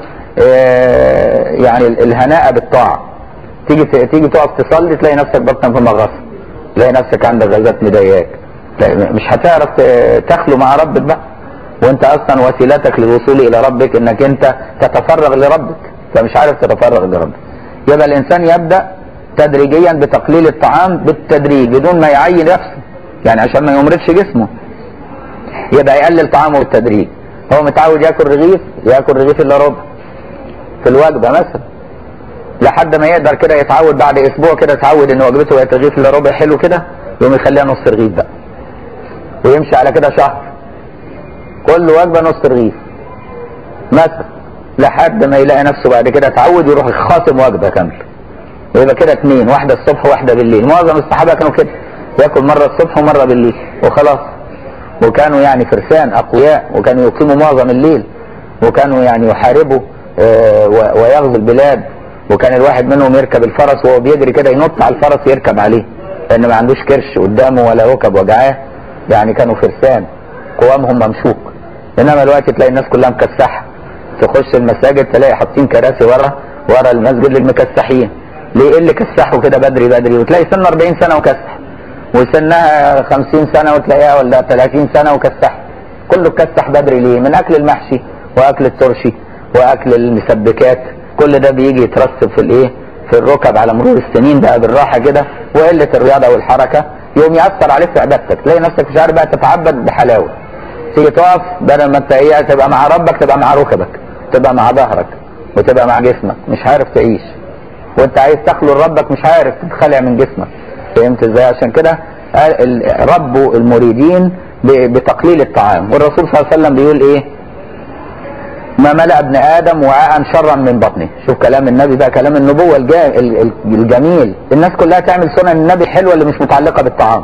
يعني الهناء بالطاعه. تيجي تقف تصلي تلاقي نفسك بطنك في مغص، تلاقي نفسك عندك غازات مضايقاك، مش هتعرف تخلو مع ربك بقى، وانت اصلا وسيلتك للوصول الى ربك انك انت تتفرغ لربك، فمش عارف تتفرغ لربك. يبقى الانسان يبدا تدريجيا بتقليل الطعام بالتدريج بدون ما يعين نفسه، يعني عشان ما يمرضش جسمه يبقى يقلل طعامه بالتدريج. هو متعود ياكل رغيف الا ربع في الوجبه مثلا، لحد ما يقدر كده يتعود بعد اسبوع كده يتعود ان وجبته بقت رغيف الا ربع حلو كده، يقوم يخليها نص رغيف بقى، ويمشي على كده شهر كل وجبه نص رغيف مثلا، لحد ما يلاقي نفسه بعد كده اتعود يروح خاصم وجبه كامله، ويبقى كده 2، واحده الصبح وواحده بالليل. معظم الصحابه كانوا كده، ياكل مره الصبح ومره بالليل وخلاص، وكانوا يعني فرسان اقوياء، وكانوا يقيموا معظم الليل، وكانوا يعني يحاربوا ويغزو البلاد، وكان الواحد منهم يركب الفرس وهو بيجري كده ينط على الفرس يركب عليه، لان ما عندوش كرش قدامه ولا ركب وجعاه، يعني كانوا فرسان قوامهم ممشوق. انما دلوقتي تلاقي الناس كلها مكسحه، تخش المساجد تلاقي حاطين كراسي ورا المسجد للمكسحين. ليه؟ اللي كسحوا كده بدري، وتلاقي سن 40 سنه وكسح، وسنها 50 سنه وتلاقيها ولا 30 سنه وكسح، كله كسح بدري. ليه؟ من اكل المحشي واكل الترشي واكل المسبكات، كل ده بيجي يترسب في الركب على مرور السنين بقى بالراحه كده، وقله الرياضه والحركه يوم ياثر عليك في عبادتك، تلاقي نفسك مش عارف بقى تتعبد بحلاوه. تيجي تقف بدل ما انت تبقى مع ربك تبقى مع ركبك، تبقى مع ظهرك، وتبقى مع جسمك، مش عارف تعيش، وانت عايز تخلو لربك مش عارف تتخلع من جسمك. فهمت ازاي؟ عشان كده ربوا المريدين بتقليل الطعام. والرسول صلى الله عليه وسلم بيقول ايه؟ ما ملأ ابن ادم وعاء شرا من بطنه. شوف كلام النبي بقى، كلام النبوه الجميل. الناس كلها تعمل سنن النبي حلوه اللي مش متعلقه بالطعام،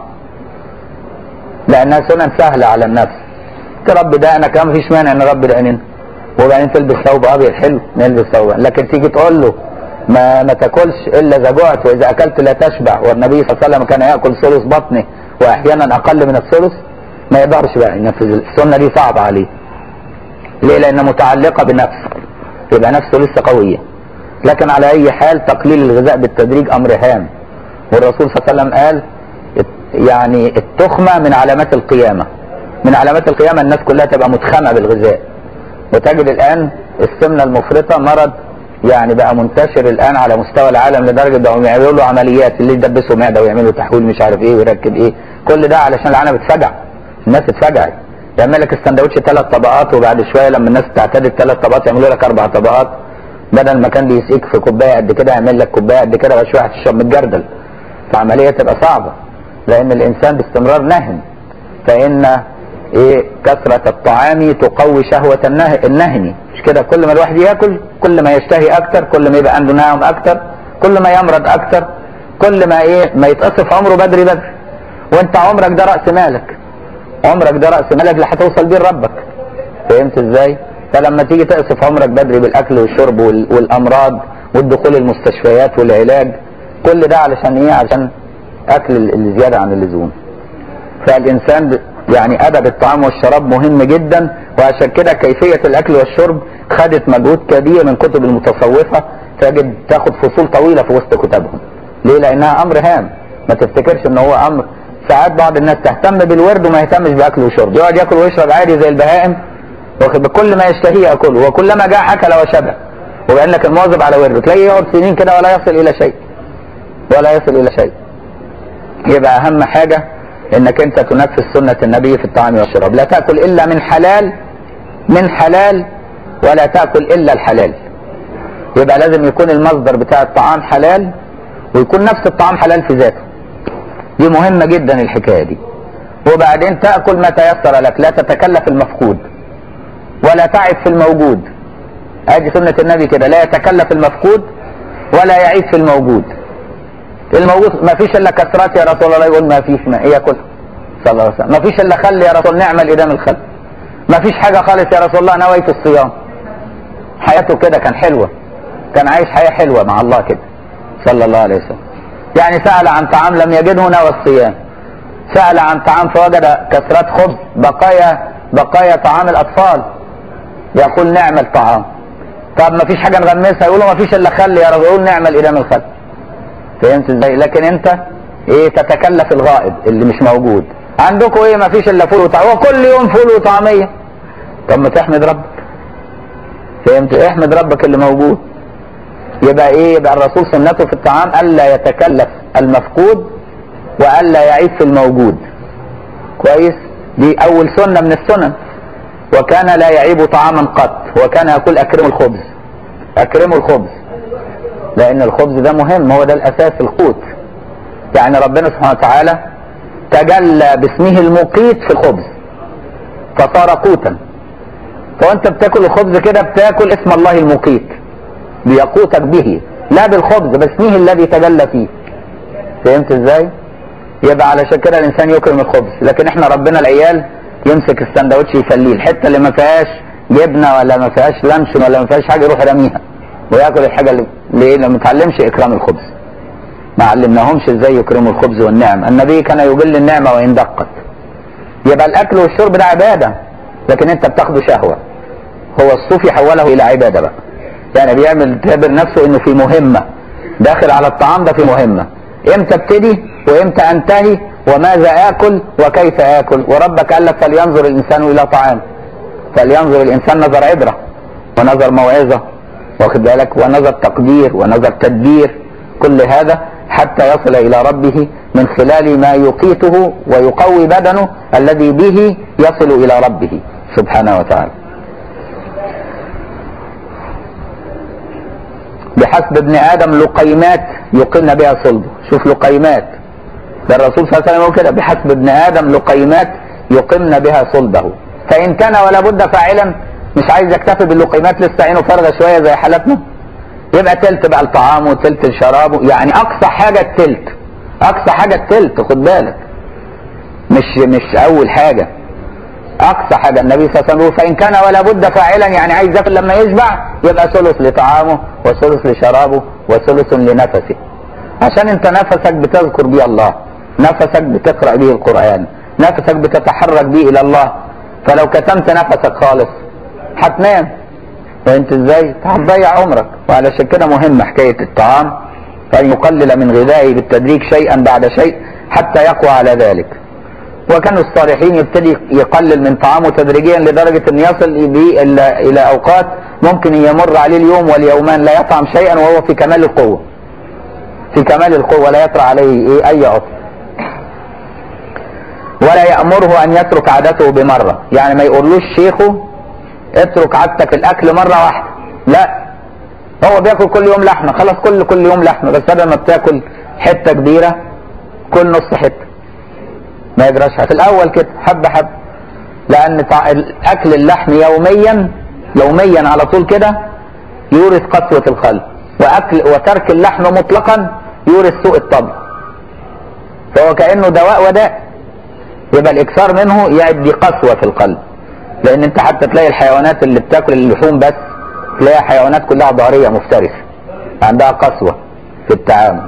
لانها سنن سهله على النفس. تربي دقنك ما فيش مانع ان ربي دقننا، وبعدين تلبس ثوب ابيض حلو نلبس ثوب، لكن تيجي تقول له ما تاكلش الا اذا جوعت، واذا اكلت لا تشبع، والنبي صلى الله عليه وسلم كان ياكل ثلث بطنه واحيانا اقل من الثلث، ما يقدرش بقى ينفذ السنه دي، صعبه عليه. ليه؟ لانها متعلقه بنفسه، يبقى نفسه لسه قويه. لكن على اي حال تقليل الغذاء بالتدريج امر هام. والرسول صلى الله عليه وسلم قال يعني التخمه من علامات القيامه، من علامات القيامه الناس كلها تبقى متخمه بالغذاء. وتجد الان السمنه المفرطه مرض يعني بقى منتشر الان على مستوى العالم، لدرجه بقوا يعملوا له عمليات، اللي يدبسوا معده ويعملوا تحويل مش عارف ايه ويركب ايه، كل ده علشان العالم اتفجع، الناس اتفجعت. يعمل لك السندوتش 3 طبقات، وبعد شويه لما الناس تعتاد ال3 طبقات يعملوا لك 4 طبقات، بدل ما كان بيسقيك في كوبايه قد كده يعمل لك كوبايه قد كده، بقى شويه هتشرب من الجردل. فعمليه تبقى صعبه، لان الانسان باستمرار نهم. فان كثرة الطعام تقوي شهوة النهم، مش كده؟ كل ما الواحد ياكل كل ما يشتهي اكتر، كل ما يبقى عنده نهم اكتر، كل ما يمرض اكتر، كل ما ما يتقصف عمره بدري. وانت عمرك ده رأس مالك، عمرك ده رأس مالك اللي هتوصل بيه لربك. فهمت ازاي؟ فلما تيجي تقصف عمرك بدري بالاكل والشرب والامراض والدخول المستشفيات والعلاج، كل ده علشان ايه؟ عشان اكل الزيادة عن اللزوم. فالانسان يعني ادب الطعام والشراب مهم جدا، وعشان كده كيفيه الاكل والشرب خدت مجهود كبير من كتب المتصوفه، تجد تاخد فصول طويله في وسط كتابهم. ليه؟ لانها امر هام، ما تفتكرش ان هو امر. ساعات بعض الناس تهتم بالورد وما يهتمش باكل وشرب، يقعد ياكل ويشرب عادي زي البهائم، واخد كل ما يشتهيه ياكله، وكلما جاع اكل وشبع، وبان لك المواظب على ورده تلاقيه يقعد سنين كده ولا يصل الى شيء. يبقى اهم حاجه انك انت تنفذ سنة النبي في الطعام والشراب، لا تأكل الا من حلال ولا تأكل الا الحلال. يبقى لازم يكون المصدر بتاع الطعام حلال، ويكون نفس الطعام حلال في ذاته. دي مهمة جدا الحكاية دي. وبعدين تأكل ما تيسر لك، لا تتكلف المفقود ولا تعب في الموجود. ادي سنة النبي كده، لا يتكلف المفقود ولا يعيب في الموجود. الموجود ما فيش الا كسرات يا رسول الله، يقول ما فيش، ما هي كل صلى الله عليه وسلم. ما فيش الا خل يا رسول، نعمل ادام الخل. ما فيش حاجة خالص يا رسول الله، نويت الصيام. حياته كده كان حلوة، كان عايش حياة حلوة مع الله كده صلى الله عليه وسلم. يعني سأل عن طعام لم يجده نوى الصيام، سأل عن طعام فوجد كسرات خبز بقايا طعام الأطفال، يقول نعم الطعام. طب ما فيش حاجة نغمسها، يقولوا ما فيش إلا خل يا رب، يقول نعم الإدام الخل. فهمت ازاي؟ لكن انت ايه تتكلف الغائب اللي مش موجود. عندكم ايه؟ ما فيش الا فول وطعمية، هو كل يوم فول وطعمية. طب ما تحمد ربك. فهمت؟ احمد ربك اللي موجود. يبقى ايه؟ يبقى الرسول سنته في الطعام الا يتكلف المفقود والا يعيب في الموجود. كويس؟ دي اول سنة من السنن. وكان لا يعيب طعاما قط، وكان يقول اكرموا الخبز. اكرموا الخبز، لان الخبز ده مهم، هو ده الاساس القوت. يعني ربنا سبحانه وتعالى تجلى باسمه المقيت في الخبز فصار قوتا. فانت بتاكل الخبز كده بتاكل اسم الله المقيت بيقوتك به، لا بالخبز باسمه الذي تجلى فيه. فهمت ازاي؟ يبقى علشان كده الانسان يكرم الخبز. لكن احنا ربنا العيال يمسك السندوتش يفليه، الحته اللي ما فيهاش جبنه ولا ما فيهاش لانشون ولا ما فيهاش حاجه يروح يرميها وياكل الحاجه اللي ليه؟ لما متعلمش اكرام الخبز. ما علمناهمش ازاي يكرموا الخبز والنعم. النبي كان يجل النعمه وان دقت. يبقى الاكل والشرب ده عباده، لكن انت بتاخده شهوه. هو الصوفي حوله الى عباده بقى، يعني بيعتبر نفسه انه في مهمه، داخل على الطعام ده في مهمه. امتى ابتدي وامتى انتهي وماذا اكل وكيف اكل. وربك قال لك فلينظر الانسان الى طعامه. فلينظر الانسان نظر عبره ونظر موعظه، واخد بالك، ونظر تقدير ونظر تدبير، كل هذا حتى يصل الى ربه من خلال ما يقيته ويقوي بدنه الذي به يصل الى ربه سبحانه وتعالى. بحسب ابن ادم لقيمات يقمن بها صلبه. شوف لقيمات، ده الرسول صلى الله عليه وسلم يقول كده بحسب ابن ادم لقيمات يقمن بها صلبه. فان كان ولا بد فاعلا، مش عايز يكتفي باللقيمات لسه عينه فارغه شويه زي حالتنا، يبقى تلت بقى الطعام وتلت الشراب. يعني اقصى حاجه التلت، اقصى حاجه التلت، خد بالك، مش اول حاجه، اقصى حاجه. النبي صلى الله عليه وسلم يقول فان كان ولا بد فاعلا، يعني عايز ياكل لما يشبع، يبقى ثلث لطعامه وثلث لشرابه وثلث لنفسه. عشان انت نفسك بتذكر بيه الله، نفسك بتقرا به القران، نفسك بتتحرك به الى الله. فلو كتمت نفسك خالص هتنام. فانت ازاي؟ هتضيع عمرك. وعلشان كده مهم حكايه الطعام، فان يقلل من غذائه بالتدريج شيئا بعد شيء حتى يقوى على ذلك. وكانوا الصالحين يبتدي يقلل من طعامه تدريجيا لدرجه ان يصل به الى اوقات ممكن يمر عليه اليوم واليومان لا يطعم شيئا وهو في كمال القوه، في كمال القوه، لا يطرأ عليه اي عطر. ولا يأمره ان يترك عادته بمره، يعني ما يقولوش شيخه اترك عادتك الاكل مره واحده، لا، هو بياكل كل يوم لحمه، خلاص كل يوم لحمه، بس بدل ما بتاكل حته كبيره كل نص حته، ما يجراش في الاول كده حبه حبه. لان اكل اللحم يوميا على طول كده يورث قسوه القلب، وترك اللحم مطلقا يورث سوء الطبع. فهو كانه دواء وداء، يبقى الاكثار منه يؤدي قسوه في القلب. لان انت حتى تلاقي الحيوانات اللي بتاكل اللحوم بس تلاقي حيوانات كلها ضاريه مفترسه عندها قسوه في التعامل.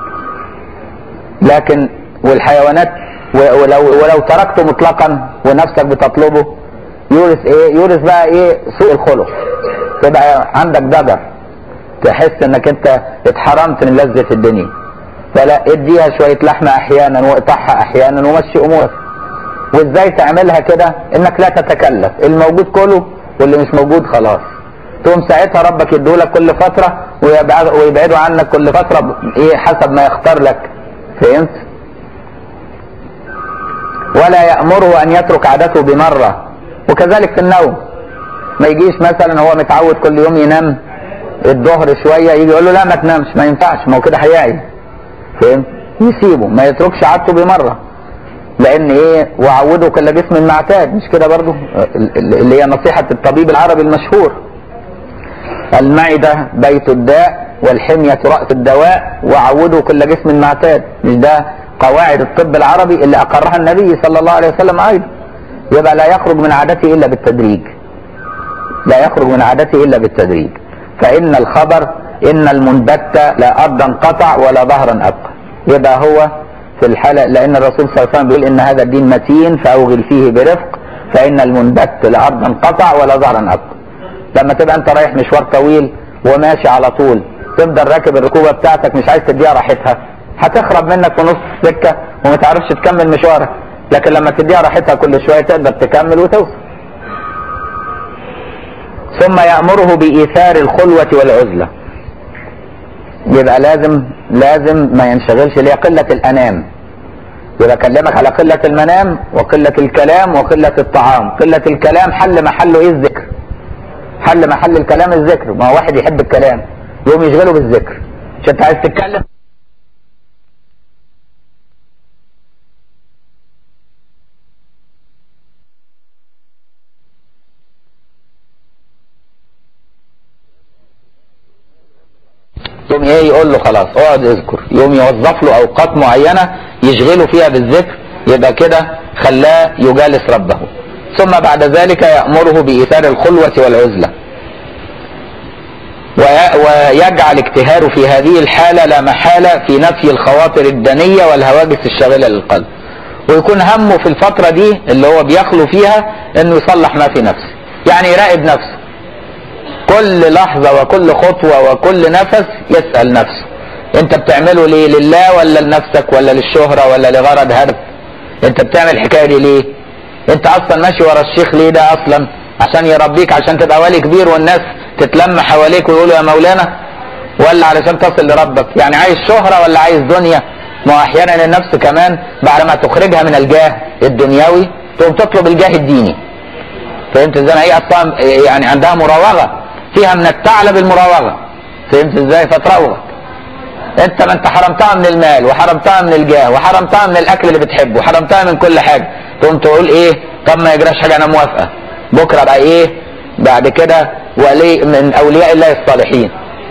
لكن والحيوانات ولو تركته مطلقا ونفسك بتطلبه يورث ايه؟ يورث بقى ايه؟ سوء الخلق. تبقى عندك ضجر، تحس انك انت اتحرمت من لذة الدنيا. فلا، اديها شوية لحمة احيانا واقطعها احيانا ومشي امورك. وازاي تعملها كده؟ انك لا تتكلف، الموجود كله واللي مش موجود خلاص. تقوم ساعتها ربك يديهولك كل فترة ويبعدوا عنك كل فترة ايه حسب ما يختار لك. فهمت؟ ولا يأمره ان يترك عادته بمرة. وكذلك في النوم، ما يجيش مثلا هو متعود كل يوم ينام الظهر شوية يجي يقول له لا ما تنامش، ما ينفعش، ما هو كده هيعي. فهمت؟ يسيبه، ما يتركش عادته بمرة. لان ايه؟ وعوده كل جسم معتاد، مش كده برضه؟ اللي هي نصيحة الطبيب العربي المشهور، المعدة بيت الداء والحمية رأس الدواء وعوده كل جسم معتاد. مش ده قواعد الطب العربي اللي اقرها النبي صلى الله عليه وسلم ايضا؟ يبقى لا يخرج من عادته الا بالتدريج، لا يخرج من عادته الا بالتدريج. فان الخبر ان المنبت لا ارضا قطع ولا ظهرا ابقى، يبقى هو في الحالة، لان الرسول صلى الله عليه وسلم بيقول ان هذا الدين متين فاوغل فيه برفق، فان المنبت لا ارضا قطع ولا ظهرا ابقى. لما تبقى انت رايح مشوار طويل وماشي على طول، تفضل راكب الركوبه بتاعتك مش عايز تديها راحتها، هتخرب منك في نص السكه وما تعرفش تكمل مشوارك. لكن لما تديها راحتها كل شويه تقدر تكمل وتوصل. ثم يأمره بإيثار الخلوة والعزلة، يبقى لازم ما ينشغلش، ليه؟ قلة الأنام. يبقى كلمك على قلة المنام وقلة الكلام وقلة الطعام. قلة الكلام حل محله ايه؟ الذكر. حل محل الكلام الذكر. ما هو واحد يحب الكلام يقوم يشغله بالذكر، مش انت عايز تتكلم يوم ايه؟ يقول له خلاص اقعد اذكر، يوم يوظف له اوقات معينه يشغله فيها بالذكر، يبقى كده خلاه يجالس ربه. ثم بعد ذلك يأمره بإيثار الخلوة والعزلة، ويجعل اجتهاده في هذه الحالة لا محالة في نفي الخواطر الدنية والهواجس الشاغلة للقلب، ويكون همه في الفترة دي اللي هو بيخلو فيها انه يصلح ما في نفسه، يعني يراقب نفسه كل لحظة وكل خطوة وكل نفس، يسأل نفسه انت بتعمله ليه؟ لله ولا لنفسك ولا للشهرة ولا لغرض هدف؟ انت بتعمل الحكاية دي ليه؟ انت اصلا ماشي ورا الشيخ ليه ده اصلا؟ عشان يربيك، عشان تبقى ولي كبير والناس تتلم حواليك ويقولوا يا مولانا، ولا علشان تصل لربك؟ يعني عايز شهرة ولا عايز دنيا؟ ما هو احيانا النفس كمان بعد ما تخرجها من الجاه الدنيوي تقوم تطلب الجاه الديني. فهمت ازاي؟ هي اصلا يعني عندها مراوغة، فيها من الثعلب المراوغة. فهمت ازاي؟ فتراوغك انت، ما انت حرمتها من المال وحرمتها من الجاه وحرمتها من الاكل اللي بتحبه وحرمتها من كل حاجة، تقوم تقول ايه؟ طب ما يجراش حاجة، انا موافقة بكرة بقى ايه بعد كده ولي من اولياء الله الصالحين،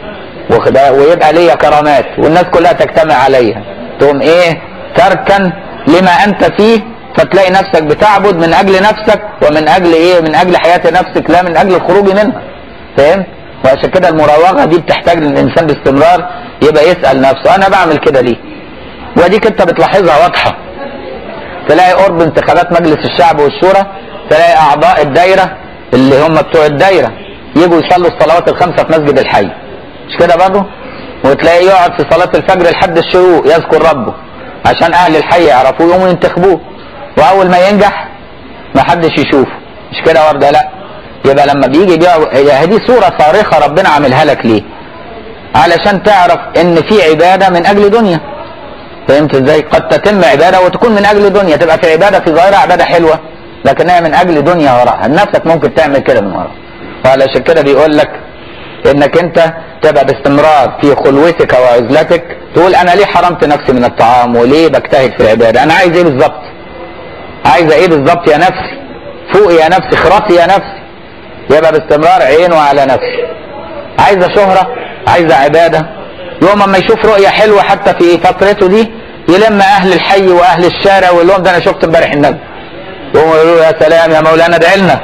ويبقى ليا كرامات والناس كلها تجتمع عليها، تقوم ايه؟ تركن لما انت فيه، فتلاقي نفسك بتعبد من اجل نفسك ومن اجل ايه؟ من اجل حياة نفسك، لا من اجل الخروج منها. فهمت؟ وعشان كده المراوغة دي بتحتاج الانسان باستمرار يبقى يسأل نفسه انا بعمل كده ليه؟ وديك انت بتلاحظها واضحة، تلاقي قرب انتخابات مجلس الشعب والشورى تلاقي اعضاء الدايرة اللي هم بتوع الدايرة يجوا يصلوا الصلوات الخمسة في مسجد الحي، مش كده برضه؟ وتلاقيه يقعد في صلاة الفجر لحد الشروق يذكر ربه عشان اهل الحي يعرفوه يقوموا ينتخبوه، واول ما ينجح ما حدش يشوفه، مش كده برضه؟ لا، يبقى لما بيجي دي صورة صارخة ربنا عاملها لك ليه؟ علشان تعرف ان في عبادة من اجل دنيا. فهمت ازاي؟ قد تتم عبادة وتكون من اجل دنيا، تبقى في عبادة في ظاهرها عبادة حلوة لكنها من اجل دنيا وراها، نفسك ممكن تعمل كده من وراها. وعلشان كده بيقول لك انك انت تبقى باستمرار في خلوتك وعزلتك، تقول انا ليه حرمت نفسي من الطعام وليه بجتهد في العبادة؟ انا عايز ايه بالظبط؟ عايزه ايه بالظبط يا نفسي؟ فوقي يا نفسي، اخرطي يا نفسي. يبقى باستمرار عينه على نفسه. عايزه شهرة، عايزه عبادة، يوم اما يشوف رؤية حلوة حتى في فترته دي يلم اهل الحي واهل الشارع ويقول لهم ده انا شفت امبارح النبي، يقوموا يقولوا يا سلام يا مولانا ادعي لنا.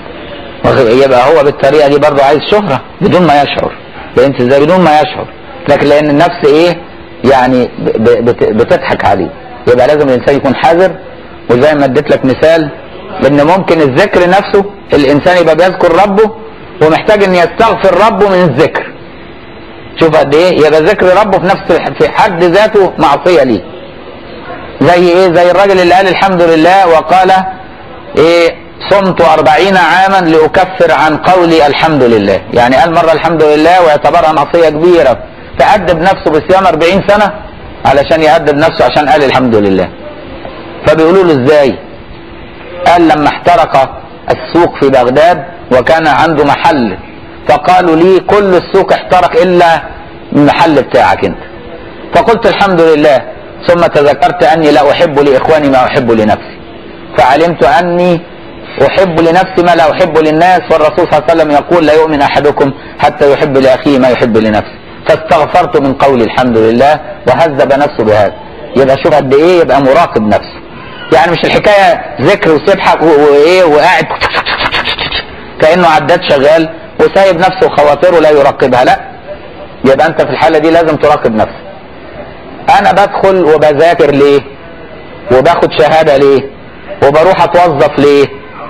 يبقى هو بالطريقة دي برضه عايز شهرة بدون ما يشعر. فهمت ازاي؟ بدون ما يشعر، لكن لان النفس ايه؟ يعني بتضحك عليه. يبقى لازم الانسان يكون حذر. وزي ما اديت لك مثال لان ممكن الذكر نفسه الانسان يبقى بيذكر ربه ومحتاج ان يستغفر ربه من الذكر. شوف قد ايه يبقى ذكر ربه في نفس في حد ذاته معصية ليه. زي ايه؟ زي الراجل اللي قال الحمد لله وقال ايه؟ صمت 40 عاما لأكفر عن قولي الحمد لله. يعني قال مرة الحمد لله واعتبرها معصية كبيرة، فأدب نفسه بصيام 40 سنة علشان يأدب نفسه عشان قال الحمد لله. فبيقولوا له ازاي؟ قال لما احترق السوق في بغداد وكان عنده محل، فقالوا لي كل السوق احترق الا المحل بتاعك انت، فقلت الحمد لله، ثم تذكرت اني لا احب لاخواني ما احب لنفسي، فعلمت اني احب لنفسي ما لا احب للناس، والرسول صلى الله عليه وسلم يقول لا يؤمن احدكم حتى يحب لاخيه ما يحب لنفسه، فاستغفرت من قولي الحمد لله وهذب نفسه بهذا. يبقى شوف قد ايه يبقى مراقب نفسه. يعني مش الحكايه ذكر وسبحه وايه وقاعد كانه عداد شغال وسايب نفسه وخواطره لا يراقبها، لا. يبقى انت في الحاله دي لازم تراقب نفسك. انا بدخل وبذاكر ليه؟ وباخد شهاده ليه؟ وبروح اتوظف ليه؟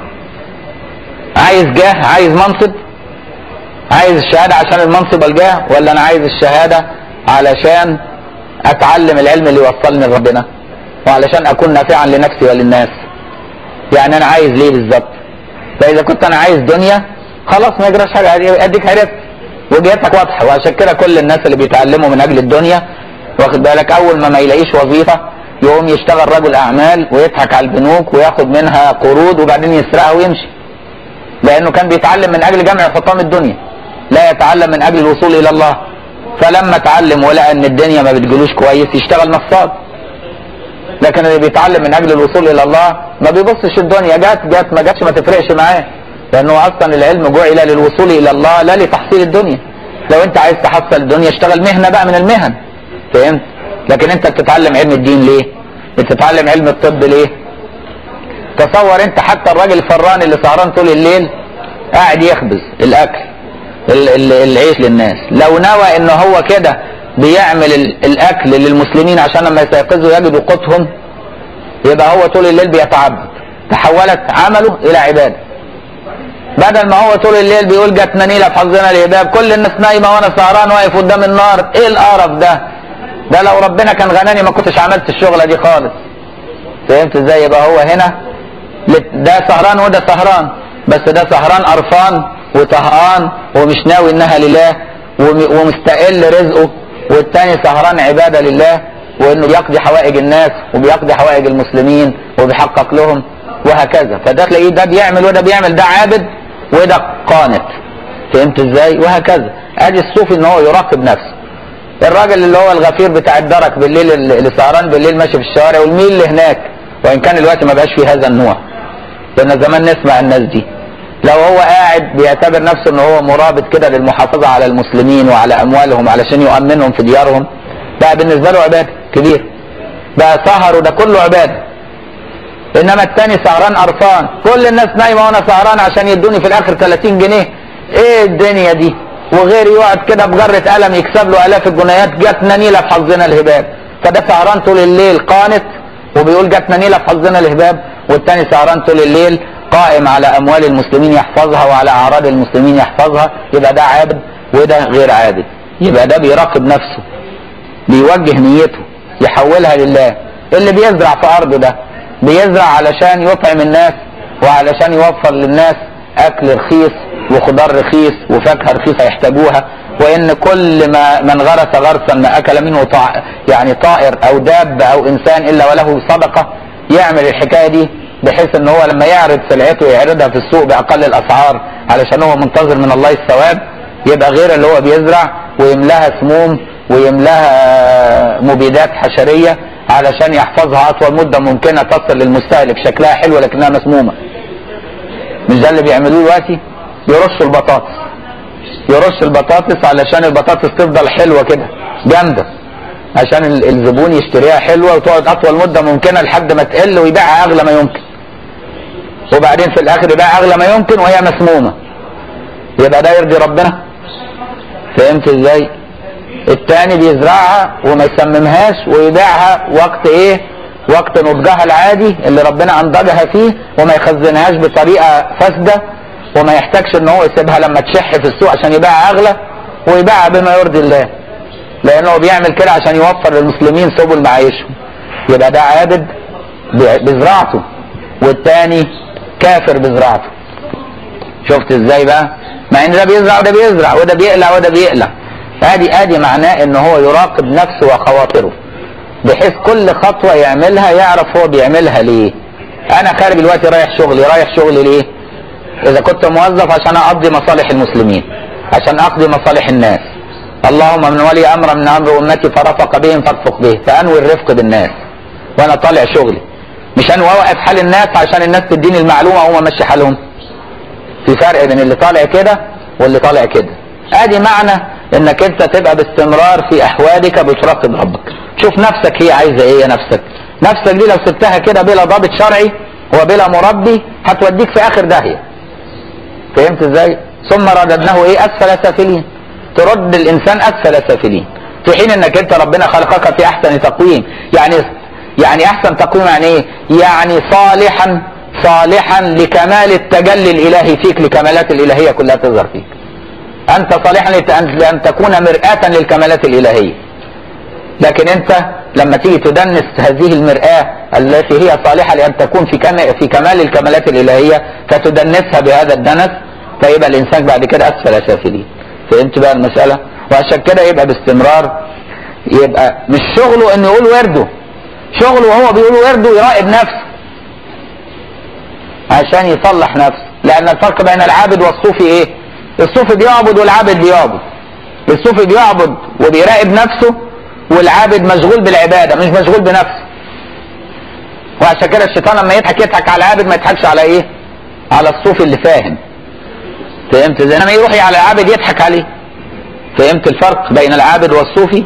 عايز جاه؟ عايز منصب؟ عايز الشهاده عشان المنصب والجاه، ولا انا عايز الشهاده علشان اتعلم العلم اللي يوصلني لربنا وعلشان اكون نافعا لنفسي وللناس؟ يعني انا عايز ليه بالظبط؟ فاذا كنت انا عايز دنيا خلاص ما يجراش حاجه، اديك عرفت وجهتك واضحه. وعشان كده كل الناس اللي بيتعلموا من اجل الدنيا واخد بالك اول ما يلاقيش وظيفه يقوم يشتغل رجل اعمال ويضحك على البنوك وياخد منها قروض وبعدين يسرقها ويمشي، لانه كان بيتعلم من اجل جمع حطام الدنيا، لا يتعلم من اجل الوصول الى الله. فلما اتعلم ولقى ان الدنيا ما بتجيلوش كويس يشتغل نصاب. لكن اللي بيتعلم من اجل الوصول الى الله ما بيبصش الدنيا جت ما جاتش ما تفرقش معاه، لانه اصلا العلم جعل للوصول الى الله لا لتحصيل الدنيا. لو انت عايز تحصل الدنيا اشتغل مهنه بقى من المهن، فهمت؟ لكن انت بتتعلم علم الدين ليه؟ بتتعلم علم الطب ليه؟ تصور انت حتى الراجل الفران اللي سهران طول الليل قاعد يخبز الاكل العيش للناس، لو نوى ان هو كده بيعمل الاكل للمسلمين عشان لما يستيقظوا يجدوا قوتهم، يبقى هو طول الليل بيتعبد. تحولت عمله الى عباده، بدل ما هو طول الليل بيقول جاتنا نيله في حظنا الهباب، كل الناس نايمه وانا سهران واقف قدام النار، ايه القرف ده لو ربنا كان غناني ما كنتش عملت الشغله دي خالص. فهمت ازاي؟ يبقى هو هنا ده سهران وده سهران، بس ده سهران قرفان وطهقان ومش ناوي انها لله ومستقل رزقه، والتاني سهران عباده لله وانه بيقضي حوائج الناس وبيقضي حوائج المسلمين وبيحقق لهم وهكذا. فده تلاقيه ده بيعمل وده بيعمل، ده عابد وده قانت. فهمت ازاي؟ وهكذا. ادي الصوفي ان هو يراقب نفسه. الراجل اللي هو الغفير بتاع الدرك بالليل اللي سهران بالليل ماشي في الشوارع والميل اللي هناك، وان كان الوقت ما بقاش في هذا النوع، كنا زمان نسمع الناس دي. لو هو قاعد بيعتبر نفسه ان هو مرابط كده للمحافظه على المسلمين وعلى اموالهم علشان يؤمنهم في ديارهم، بقى بالنسبه له عباده كبير، بقى سهر وده كله عباده. انما الثاني سهران قرفان، كل الناس نايمه وانا سهران عشان يدوني في الاخر 30 جنيه، ايه الدنيا دي؟ وغير يقعد كده بجره قلم يكسب له الاف الجنيهات، جاتنا نيله في حظنا الهباب. فده سهران طول الليل قانت وبيقول جاتنا نيله في حظنا الهباب، والثاني سهران طول الليل قائم على اموال المسلمين يحفظها وعلى اعراض المسلمين يحفظها. يبقى ده عابد وده غير عابد. يبقى ده بيراقب نفسه، بيوجه نيته يحولها لله. اللي بيزرع في ارضه ده بيزرع علشان يطعم الناس وعلشان يوفر للناس اكل رخيص وخضار رخيص وفاكهه رخيصه يحتاجوها، وان كل ما من غرس غرسا ما اكل منه يعني طائر او دابه او انسان الا وله صدقه. يعمل الحكايه دي بحيث ان هو لما يعرض سلعته يعرضها في السوق باقل الاسعار علشان هو منتظر من الله الثواب. يبقى غير اللي هو بيزرع ويملاها سموم ويملاها مبيدات حشريه علشان يحفظها اطول مده ممكنه تصل للمستهلك شكلها حلو لكنها مسمومه. مش ده اللي بيعملوه دلوقتي؟ يرش البطاطس علشان البطاطس تفضل حلوه كده جامده، عشان الزبون يشتريها حلوه وتقعد اطول مده ممكنه لحد ما تقل ويبيعها اغلى ما يمكن، وبعدين في الاخر يبيعها اغلى ما يمكن وهي مسمومه. يبقى ده يرضي ربنا؟ فهمت ازاي؟ التاني بيزرعها وما يسممهاش ويبيعها وقت ايه؟ وقت نضجها العادي اللي ربنا انضجها فيه، وما يخزنهاش بطريقه فاسده، وما يحتاجش ان هو يسيبها لما تشح في السوق عشان يبيعها اغلى، ويبيعها بما يرضي الله، لانه بيعمل كده عشان يوفر للمسلمين سبل معيشهم. يبقى ده عابد بزراعته، والتاني كافر بزراعته. شفت ازاي بقى؟ مع ان ده بيزرع وده بيزرع وده بيقلع وده بيقلع. ادي معناه ان هو يراقب نفسه وخواطره، بحيث كل خطوه يعملها يعرف هو بيعملها ليه. انا خارج دلوقتي رايح شغلي ليه؟ اذا كنت موظف عشان اقضي مصالح المسلمين، عشان اقضي مصالح الناس. اللهم من ولي امر من امر امتي فرفق بهم فارفق به، فانوي الرفق بالناس وانا طالع شغلي، مش انوي اوقف حال الناس عشان الناس تديني المعلومه وهم امشي حالهم. في فرق بين اللي طالع كده واللي طالع كده. ادي معنى انك انت تبقى باستمرار في احوالك بتراقب ربك. شوف نفسك هي عايزه ايه يا نفسك. نفسك دي لو سبتها كده بلا ضابط شرعي وبلا مربي هتوديك في اخر داهيه. فهمت ازاي؟ ثم رددناه ايه؟ اسفل سافلين. ترد الانسان اسفل سافلين في حين انك انت ربنا خلقك في احسن تقويم. يعني احسن تقويم يعني ايه؟ يعني صالحا لكمال التجلي الالهي فيك، لكمالات الالهيه كلها تظهر فيك. انت صالحا لان تكون مرآة للكمالات الالهيه. لكن انت لما تيجي تدنس هذه المرآة التي هي صالحه لان تكون في كمال الكمالات الالهيه فتدنسها بهذا الدنس، فيبقى الانسان بعد كده اسفل سافلين. فهمت بقى المساله؟ وعشان كده يبقى باستمرار، يبقى مش شغله انه يقول ورده، شغله وهو بيقول ورده يراقب نفسه عشان يصلح نفسه. لان الفرق بين العابد والصوفي ايه؟ الصوفي بيعبد والعابد بيعبد. الصوفي بيعبد وبيراقب نفسه، والعابد مشغول بالعباده مش مشغول بنفسه. وعشان كده الشيطان لما يضحك على العابد ما يضحكش على ايه؟ على الصوفي اللي فاهم. فهمت ازاي؟ انما يروح على العابد يضحك عليه. فهمت الفرق بين العابد والصوفي؟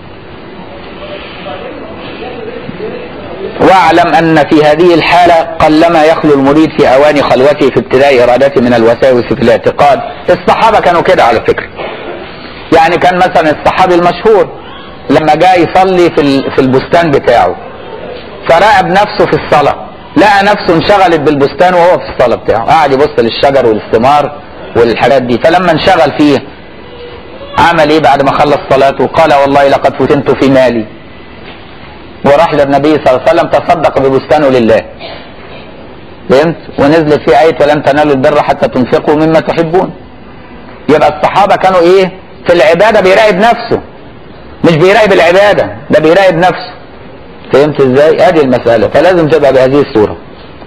واعلم ان في هذه الحالة قلما يخلو المريد في اواني خلوته في ابتداء ارادته من الوساوس في الاعتقاد. الصحابة كانوا كده على فكرة. يعني كان مثلا الصحابي المشهور لما جاء يصلي في البستان بتاعه، فراقب نفسه في الصلاة، لقى نفسه انشغلت بالبستان وهو في الصلاة بتاعه، قاعد يبص للشجر والثمار والحاجات دي. فلما انشغل فيه عمل ايه بعد ما خلص صلاته؟ قال والله لقد فتنت في مالي. وراح للنبي صلى الله عليه وسلم تصدق ببستانه لله. فهمت؟ ونزلت فيه آية ولن تنالوا البر حتى تنفقوا مما تحبون. يبقى الصحابة كانوا ايه؟ في العبادة بيراقب نفسه، مش بيراقب العبادة، ده بيراقب نفسه. فهمت ازاي؟ ادي المسألة. فلازم تبقى بهذه الصورة.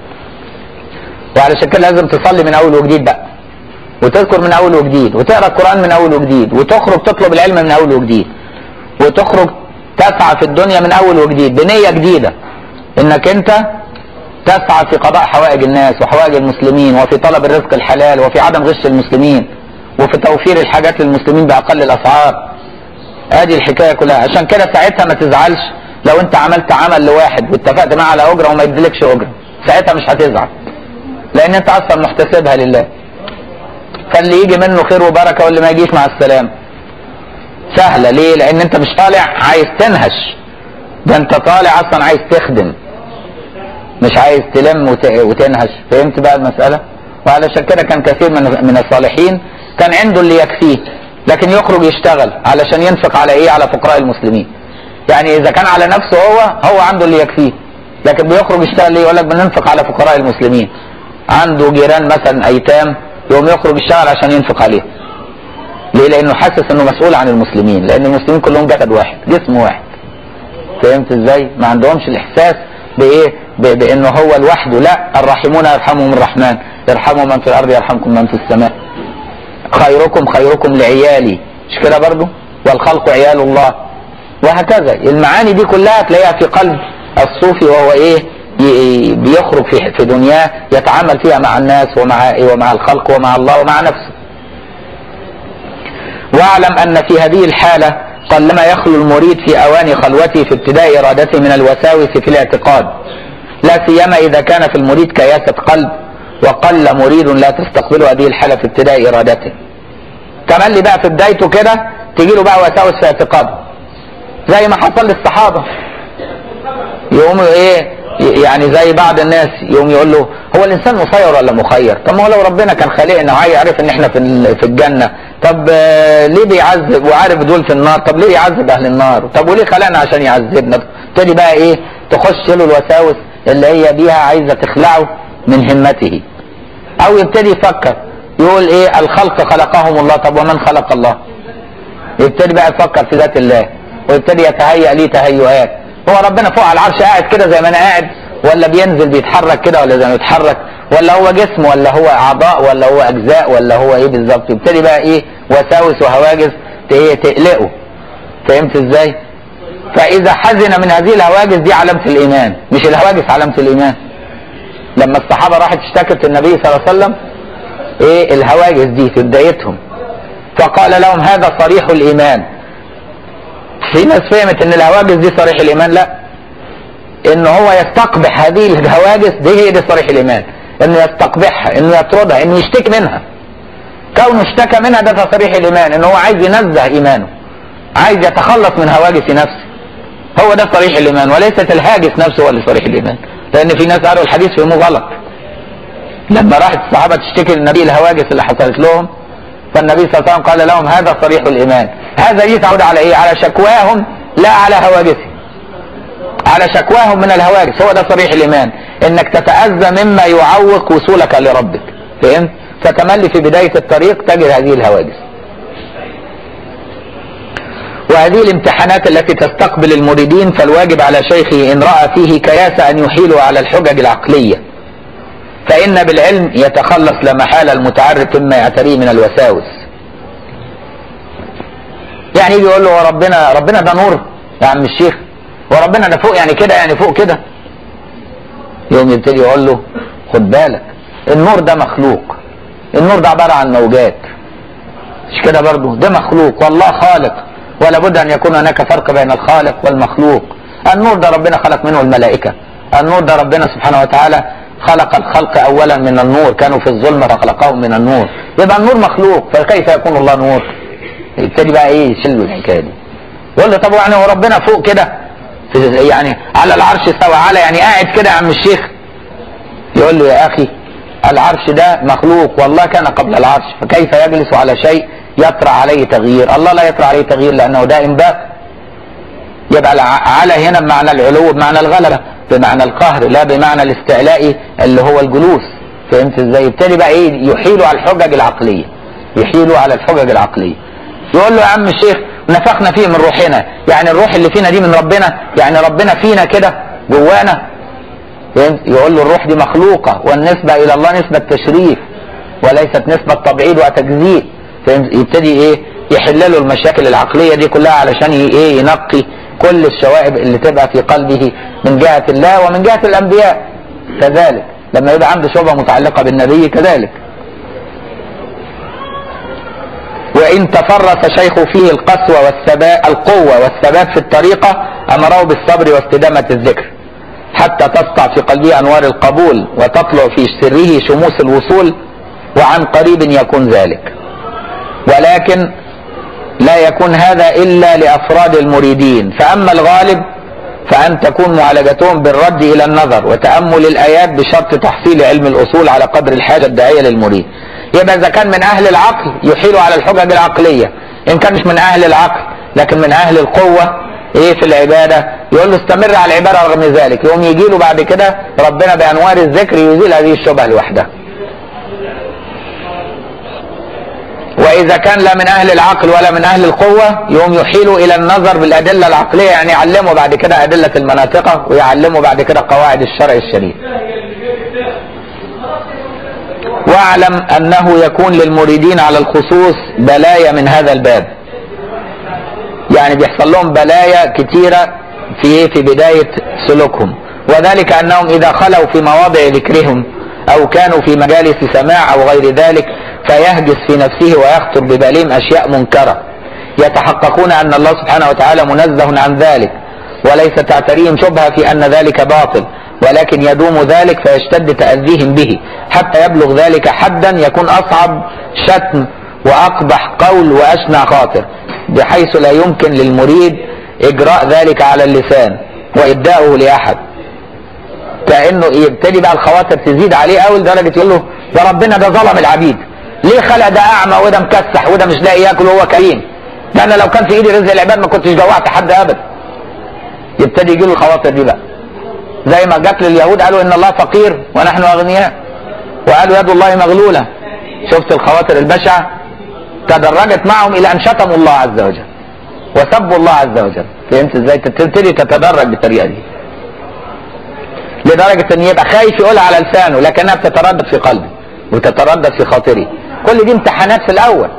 وعلى كده لازم تصلي من اول وجديد بقى، وتذكر من اول وجديد، وتقرا القرآن من اول وجديد، وتخرج تطلب العلم من اول وجديد، وتخرج تسعى في الدنيا من اول وجديد بنية جديدة، انك انت تسعى في قضاء حوائج الناس وحوائج المسلمين، وفي طلب الرزق الحلال، وفي عدم غش المسلمين، وفي توفير الحاجات للمسلمين باقل الاسعار. ادي الحكاية كلها. عشان كده ساعتها ما تزعلش لو انت عملت عمل لواحد واتفقت معاه على اجرة وما يديلكش اجرة، ساعتها مش هتزعل، لان انت اصلا محتسبها لله. فاللي يجي منه خير وبركة واللي ما يجيش مع السلامة. سهلة. ليه؟ لان انت مش طالع عايز تنهش، ده انت طالع اصلا عايز تخدم، مش عايز تلم وتنهش. فهمت بقى المسألة؟ وعلشان كده كان كثير من الصالحين كان عنده اللي يكفيه، لكن يخرج يشتغل علشان ينفق على ايه؟ على فقراء المسلمين. يعني اذا كان على نفسه هو عنده اللي يكفيه، لكن بيخرج يشتغل ليه؟ يقول لك بننفق على فقراء المسلمين. عنده جيران مثلا ايتام، يقوم يخرج يشتغل عشان ينفق عليه. ليه؟ لانه حاسس انه مسؤول عن المسلمين، لان المسلمين كلهم جسد واحد، جسم واحد. فهمت ازاي؟ ما عندهمش الاحساس بايه؟ بانه هو لوحده. لا، الراحمون يرحمهم الرحمن، ارحموا من في الارض يرحمكم من في السماء. خيركم لعيالي، مش كده برضو؟ والخلق عيال الله، وهكذا. المعاني دي كلها تلاقيها في قلب الصوفي، وهو ايه؟ بيخرج في دنياه يتعامل فيها مع الناس ومع الخلق ومع الله ومع نفسه. واعلم ان في هذه الحالة قلما يخلو المريد في اواني خلوته في ابتداء ارادته من الوساوس في الاعتقاد، لا سيما اذا كان في المريد كياسة قلب، وقل مريد لا تستقبل هذه الحالة في ابتداء ارادته. تملي بقى في بدايته كده تجيله بقى وساوس في اعتقاده، زي ما حصل للصحابة. يقوموا ايه؟ يعني زي بعض الناس يقوم يقول له هو الانسان مسير ولا مخير؟ طب ما هو لو ربنا كان خالقنا وعارف ان احنا في الجنة، طب ليه بيعذب؟ وعارف دول في النار، طب ليه يعذب اهل النار؟ طب وليه خلقنا عشان يعذبنا؟ تبتدي بقى ايه؟ تخش له الوساوس اللي هي بيها عايزة تخلعه من همته. او يبتدي يفكر يقول ايه؟ الخلق خلقهم الله، طب ومن خلق الله؟ يبتدي بقى يفكر في ذات الله، ويبتدي يتهيأ ليه تهيؤات. هو ربنا فوق على العرش قاعد كده زي ما انا قاعد، ولا بينزل بيتحرك كده ولا زي ما يتحرك، ولا هو جسم ولا هو اعضاء ولا هو اجزاء ولا هو ايه بالظبط؟ يبتدي بقى ايه؟ وساوس وهواجس تقلقه. فهمت ازاي؟ فاذا حزن من هذه الهواجس دي علامة الايمان، مش الهواجس علامة الايمان. لما الصحابة راحت اشتكت النبي صلى الله عليه وسلم ايه الهواجس دي في بدايتهم، فقال لهم هذا صريح الايمان. في ناس فهمت ان الهواجس دي صريح الايمان، لا، ان هو يستقبح هذه الهواجس دي صريح الايمان، انه يستقبحها، انه يطردها، انه يشتكي منها. كونه اشتكى منها ده تصريح الايمان، ان هو عايز ينزه ايمانه، عايز يتخلص من هواجس نفسه. هو ده صريح الايمان، وليست الهاجس نفسه هو اللي صريح الايمان. لان في ناس قالوا الحديث فهموه غلط. لما راحت الصحابه تشتكي للنبي الهواجس اللي حصلت لهم، فالنبي صلى الله عليه وسلم قال لهم هذا صريح الايمان. هذا دي تعود على ايه؟ على شكواهم لا على هواجسهم. على شكواهم من الهواجس، هو ده صريح الايمان، انك تتأذى مما يعوق وصولك لربك. فهمت؟ فتملي في بداية الطريق تجد هذه الهواجس. وهذه الامتحانات التي تستقبل المريدين، فالواجب على شيخه إن رأى فيه كياس أن يحيلوا على الحجج العقلية، فإن بالعلم يتخلص لا محالة المتعرف مما يعتريه من الوساوس. يعني يجي يقول له ربنا ده نور يا عم الشيخ، وربنا ده فوق يعني كده، يعني فوق كده. يوم يبتدي يقول له خد بالك، النور ده مخلوق، النور ده عبارة عن موجات، مش كده برضه؟ ده مخلوق والله خالق، ولا بد ان يكون هناك فرق بين الخالق والمخلوق. النور ده ربنا خلق منه الملائكة، النور ده ربنا سبحانه وتعالى خلق الخلق اولا من النور، كانوا في الظلمة فخلقهم من النور، يبقى النور مخلوق، فكيف يكون الله نور؟ يبتدي بقى ايه يشيل الحكاية دي، يقول له طب يعني هو ربنا فوق كده يعني على العرش استوى على، يعني قاعد كده يا عم الشيخ؟ يقول له يا اخي العرش ده مخلوق والله كان قبل العرش، فكيف يجلس على شيء يطرأ عليه تغيير؟ الله لا يطرأ عليه تغيير لأنه دائم باق. يبقى على هنا بمعنى العلو، بمعنى الغلبة، بمعنى القهر، لا بمعنى الاستعلاء اللي هو الجلوس. فهمت ازاي؟ يبتدي بقى ايه يحيلوا على الحجج العقلية، يحيلوا على الحجج العقلية. يقول له يا عم الشيخ نفخنا فيه من روحنا، يعني الروح اللي فينا دي من ربنا، يعني ربنا فينا كده جوانا. يقول له الروح دي مخلوقة، والنسبة إلى الله نسبة تشريف وليست نسبة تبعيد وتجزيء. يبتدي ايه يحل له المشاكل العقلية دي كلها علشان ايه ينقي كل الشوائب اللي تبقى في قلبه من جهة الله ومن جهة الأنبياء. كذلك لما يبقى عنده شبهة متعلقة بالنبي كذلك. وإن تفرس شيخ فيه القوة والثبات في الطريقة أمره بالصبر واستدامة الذكر حتى تسطع في قلبه أنوار القبول وتطلع في سره شموس الوصول، وعن قريب يكون ذلك. ولكن لا يكون هذا إلا لأفراد المريدين، فأما الغالب فأن تكون معالجتهم بالرد إلى النظر وتأمل الآيات بشرط تحصيل علم الأصول على قدر الحاجة الداعية للمريد. يبقى إذا كان من أهل العقل يحيلوا على الحجج العقلية، إن كان مش من أهل العقل لكن من أهل القوة إيه في العبادة يقول له استمر على العبادة رغم ذلك، يقوم يجي له بعد كده ربنا بأنوار الذكر يزيل هذه الشبهة لوحدها. وإذا كان لا من أهل العقل ولا من أهل القوة يقوم يحيلوا إلى النظر بالأدلة العقلية، يعني يعلموا بعد كده أدلة المناطق ويعلموا بعد كده قواعد الشرع الشريف. واعلم أنه يكون للمريدين على الخصوص بلايا من هذا الباب، يعني بيحصل لهم بلايا كتيرة في بداية سلوكهم، وذلك أنهم إذا خلوا في مواضع ذكرهم أو كانوا في مجالس سماع أو غير ذلك فيهجس في نفسه ويخطر ببالهم أشياء منكرة، يتحققون أن الله سبحانه وتعالى منزه عن ذلك، وليس تعتريهم شبهة في أن ذلك باطل، ولكن يدوم ذلك فيشتد تأذيهم به حتى يبلغ ذلك حدا يكون أصعب شتم وأقبح قول وأشنع خاطر، بحيث لا يمكن للمريد إجراء ذلك على اللسان وإبداؤه لأحد. كأنه يبتدي بقى الخواطر تزيد عليه أول درجة يقول له ده ربنا ده ظلم العبيد، ليه خلق ده أعمى وده مكسح وده مش لاقي ياكل وهو كريم، ده أنا لو كان في إيدي رزق العباد ما كنتش جوعت حد أبدا. يبتدي يجي له الخواطر دي بقى، زي ما جات لليهود قالوا إن الله فقير ونحن أغنياء، وقالوا يد الله مغلولة. شفت الخواطر البشعة تدرجت معهم إلى أن شتموا الله عز وجل وسبوا الله عز وجل. فهمت إزاي؟ تبتدي تتدرج بالطريقة دي لدرجة ان يبقى خايف يقولها على لسانه لكنها بتتردد في قلبه وتتردد في خاطره. كل دي امتحانات في الاول،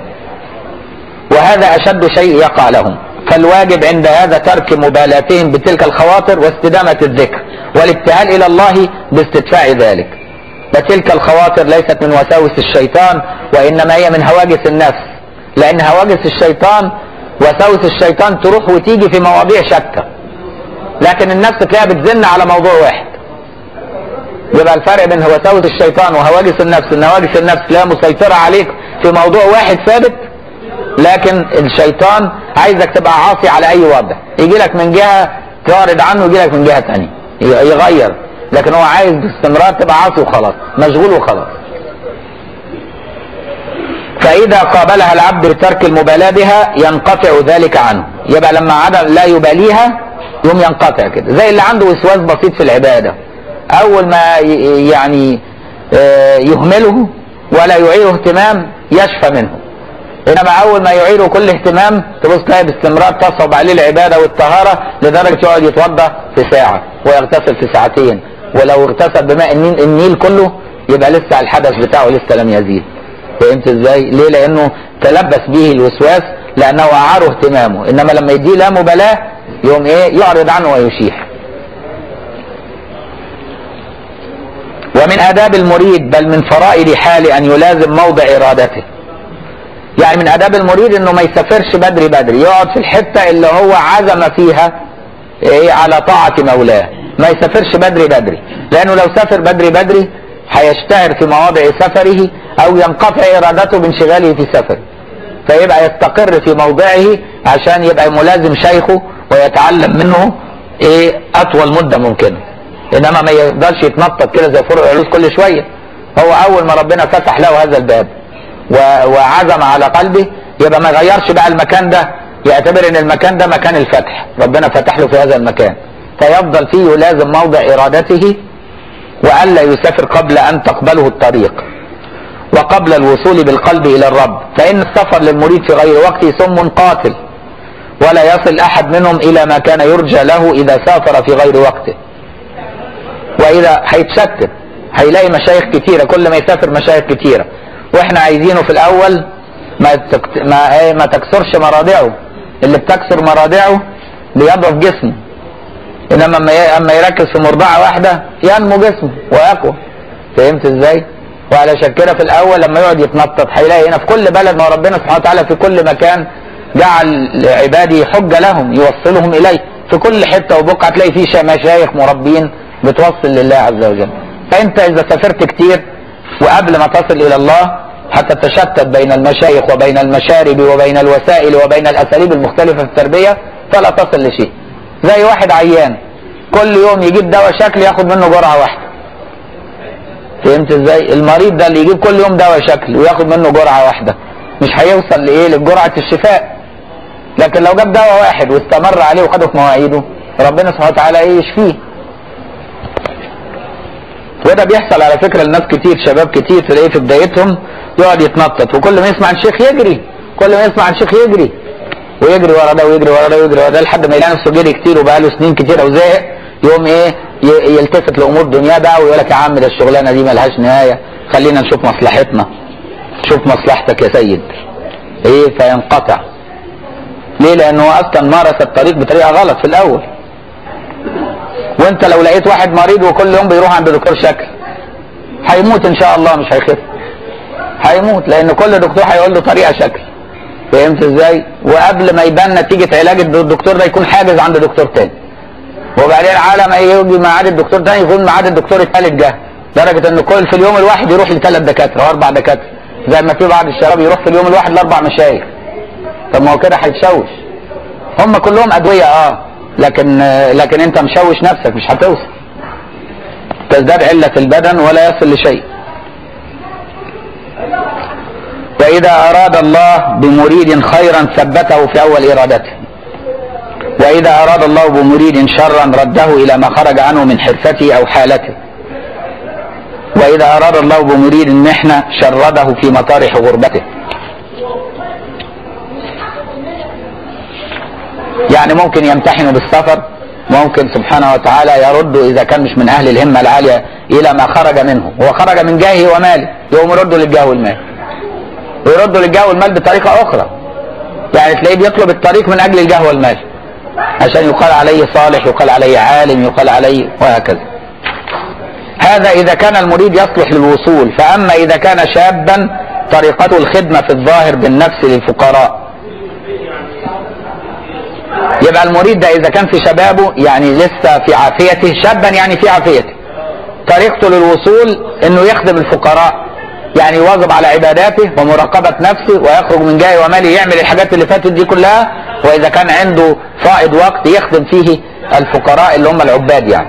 وهذا اشد شيء يقع لهم، فالواجب عند هذا ترك مبالاتهم بتلك الخواطر واستدامة الذكر والابتهال الى الله باستدفاع ذلك. فتلك الخواطر ليست من وساوس الشيطان وانما هي من هواجس النفس، لان هواجس الشيطان وساوس الشيطان تروح وتيجي في مواضيع شتى. لكن النفس تلاقيها بتزن على موضوع واحد. يبقى الفرق بين وساوس الشيطان وهواجس النفس، ان هواجس النفس تلاقيها مسيطرة عليك في موضوع واحد ثابت، لكن الشيطان عايزك تبقى عاصي على اي وضع، يجي لك من جهة تعرض عنه ويجي لك من جهة ثانية يغير، لكن هو عايز باستمرار تبقى عاصي وخلاص، مشغول وخلاص. فإذا قابلها العبد بترك المبالاة بها ينقطع ذلك عنه. يبقى لما عدم لا يباليها يوم ينقطع كده، زي اللي عنده وسواس بسيط في العبادة، أول ما يعني يهمله ولا يعيره اهتمام يشفى منه، إنما أول ما يعيره كل اهتمام تبص تلاقي باستمرار تصعب عليه العبادة والطهارة، لدرجة يقعد يتوضأ في ساعة ويغتسل في ساعتين، ولو اغتسل بماء النيل كله يبقى لسه الحدث بتاعه لسه لم يزيد. فهمت ازاي؟ ليه؟ لانه تلبس به الوسواس، لانه اعاره اهتمامه، انما لما يديه لا مبالاه يوم ايه؟ يعرض عنه ويشيح. ومن اداب المريد بل من فرائض حاله ان يلازم موضع ارادته. يعني من اداب المريد انه ما يسافرش بدري، يقعد في الحته اللي هو عزم فيها ايه على طاعه مولاه، ما يسافرش بدري، لانه لو سافر بدري هيشتهر في مواضع سفره او ينقطع ارادته بانشغاله في سفره، فيبقى يستقر في موضعه عشان يبقى ملازم شيخه ويتعلم منه ايه اطول مده ممكنه. انما ما يقدرش يتنطط كده زي فرع العروس كل شويه. هو اول ما ربنا فتح له هذا الباب وعزم على قلبه يبقى ما يغيرش بقى المكان ده، يعتبر ان المكان ده مكان الفتح، ربنا فتح له في هذا المكان، فيفضل فيه يلازم موضع ارادته وألا يسافر قبل أن تقبله الطريق وقبل الوصول بالقلب إلى الرب، فإن السفر للمريد في غير وقته سم قاتل، ولا يصل أحد منهم إلى ما كان يرجى له إذا سافر في غير وقته. وإذا هيتشتت هيلاقي مشايخ كتيرة، كل ما يسافر مشايخ كتيرة، وإحنا عايزينه في الأول ما تكسرش مراضعه، اللي بتكسر مراضعه بيضعف جسمه، انما اما يركز في مرضعه واحده ينمو جسمه ويقوى. فهمت ازاي؟ وعلشان كده في الاول لما يقعد يتنطط هيلاقي هنا في كل بلد، ما ربنا سبحانه وتعالى في كل مكان جعل لعباده حجه لهم يوصلهم اليه، في كل حته وبقعه تلاقي فيه مشايخ مربين بتوصل لله عز وجل. فانت اذا سافرت كتير وقبل ما تصل الى الله هتتشتت بين المشايخ وبين المشارب وبين الوسائل وبين الاساليب المختلفه في التربيه، فلا تصل لشيء. زي واحد عيان كل يوم يجيب دواء شكل ياخد منه جرعه واحده. فهمت ازاي؟ المريض ده اللي يجيب كل يوم دواء شكل وياخد منه جرعه واحده مش هيوصل لايه؟ لجرعه الشفاء. لكن لو جاب دواء واحد واستمر عليه وخده في مواعيده ربنا سبحانه وتعالى ايه؟ يشفيه. وده بيحصل على فكره لناس كتير، شباب كتير تلاقيه في بدايتهم يقعد يتنطط، وكل ما يسمع عن شيخ يجري، كل ما يسمع عن شيخ يجري ويجري ورا ده ويجري ورا ده ويجري ورا ده لحد ما يلاقي نفسه جري كتير وبقى له سنين كتير وزهق، يقوم ايه؟ يلتفت لامور دنيا بقى ويقول لك يا عم ده الشغلانه دي ملهاش نهايه، خلينا نشوف مصلحتنا، شوف مصلحتك يا سيد. ايه؟ فينقطع. ليه؟ لانه اصلا مارس الطريق بطريقه غلط في الاول. وانت لو لقيت واحد مريض وكل يوم بيروح عند دكتور شكل هيموت ان شاء الله، مش هيخف، هيموت، لان كل دكتور هيقول له طريقه شكل. فهمت ازاي؟ وقبل ما يبان نتيجه علاج الدكتور ده يكون حاجز عند دكتور تاني، وبعدين على ما يجي ميعاد الدكتور تاني يكون ميعاد الدكتور الثالث جه، لدرجه ان كل في اليوم الواحد يروح ل3 دكاتره و4 دكاتره، زي ما في بعض الشباب يروح في اليوم الواحد ل4 مشايخ. طب ما هو كده هيتشوش. هم كلهم ادويه لكن انت مشوش نفسك، مش هتوصل، تزداد عله في البدن ولا يصل لشيء. وإذا أراد الله بمريد خيرا ثبته في أول إرادته، وإذا أراد الله بمريد شرا رده إلى ما خرج عنه من حرفته أو حالته، وإذا أراد الله بمريد محنة شرده في مطارح غربته. يعني ممكن يمتحنه بالسفر، ممكن سبحانه وتعالى يرده إذا كان مش من أهل الهمة العالية إلى ما خرج منه، هو خرج من جاهه وماله، يقوم يرده للجاه والمال، ويردوا للجاه والمال بطريقة أخرى. يعني تلاقيه بيطلب الطريق من أجل الجاه والمال عشان يقال عليه صالح، يقال عليه عالم، يقال عليه وهكذا. هذا إذا كان المريد يصلح للوصول. فأما إذا كان شابا طريقته الخدمة في الظاهر بالنفس للفقراء، يبقى المريد ده اذا كان في شبابه يعني لسه في عافيته، شابا يعني في عافيته، طريقته للوصول انه يخدم الفقراء، يعني يواظب على عباداته ومراقبة نفسه ويخرج من جاه وماله يعمل الحاجات اللي فاتت دي كلها، واذا كان عنده فائض وقت يخدم فيه الفقراء اللي هم العباد يعني.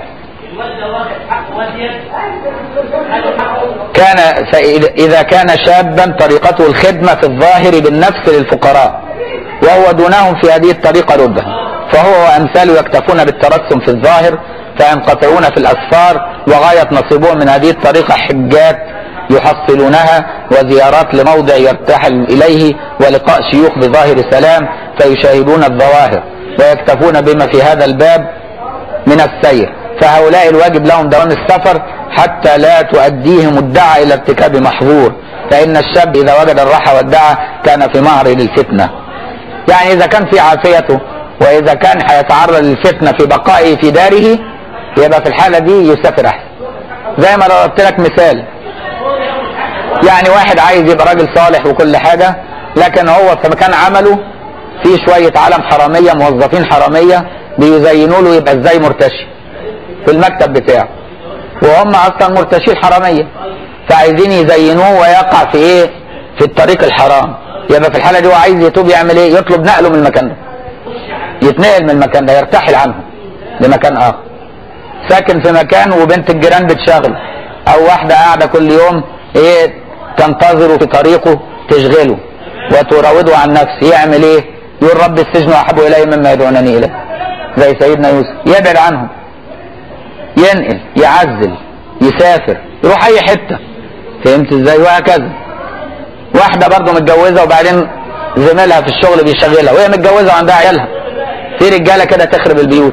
إذا كان شابا طريقته الخدمة في الظاهر بالنفس للفقراء وهو دونهم في هذه الطريقة ردها، فهو وأمثاله يكتفون بالترسم في الظاهر فينقطعون في الأسفار، وغاية نصيبهم من هذه الطريقة حجات يحصلونها وزيارات لموضع يرتحل إليه ولقاء شيوخ بظاهر سلام فيشاهدون الظواهر ويكتفون بما في هذا الباب من السير، فهؤلاء الواجب لهم دوام السفر حتى لا تؤديهم الدعاء إلى ارتكاب محظور، فإن الشاب إذا وجد الراحة والدعاء كان في معرض الفتنة. يعني إذا كان في عافيته وإذا كان هيتعرض للفتنة في بقائه في داره يبقى في الحالة دي يسافر أحسن. زي ما ضربت لك مثال، يعني واحد عايز يبقى راجل صالح وكل حاجة، لكن هو في مكان عمله في شوية عالم حرامية، موظفين حرامية بيزينوا له يبقى ازاي مرتشي في المكتب بتاعه، وهم اصلا مرتشين حرامية فعايزين يزينوه ويقع في ايه؟ في الطريق الحرام. يبقى في الحالة دي هو عايز يتوب يعمل ايه؟ يطلب نقله من المكان ده، يتنقل من المكان ده، يرتحل عنه لمكان اخر. ساكن في مكان وبنت الجيران بتشغله، او واحدة قاعدة كل يوم ايه تنتظره في طريقه تشغله وتراوده عن نفسه، يعمل ايه؟ يقول رب السجن احب الي مما يدعونني اليه، زي سيدنا يوسف، يبعد عنهم، ينقل، يعزل، يسافر، يروح اي حته. فهمت ازاي؟ وهكذا. واحده برضه متجوزه وبعدين زميلها في الشغل بيشغلها وهي متجوزه وعندها عيالها، في رجاله كده تخرب البيوت،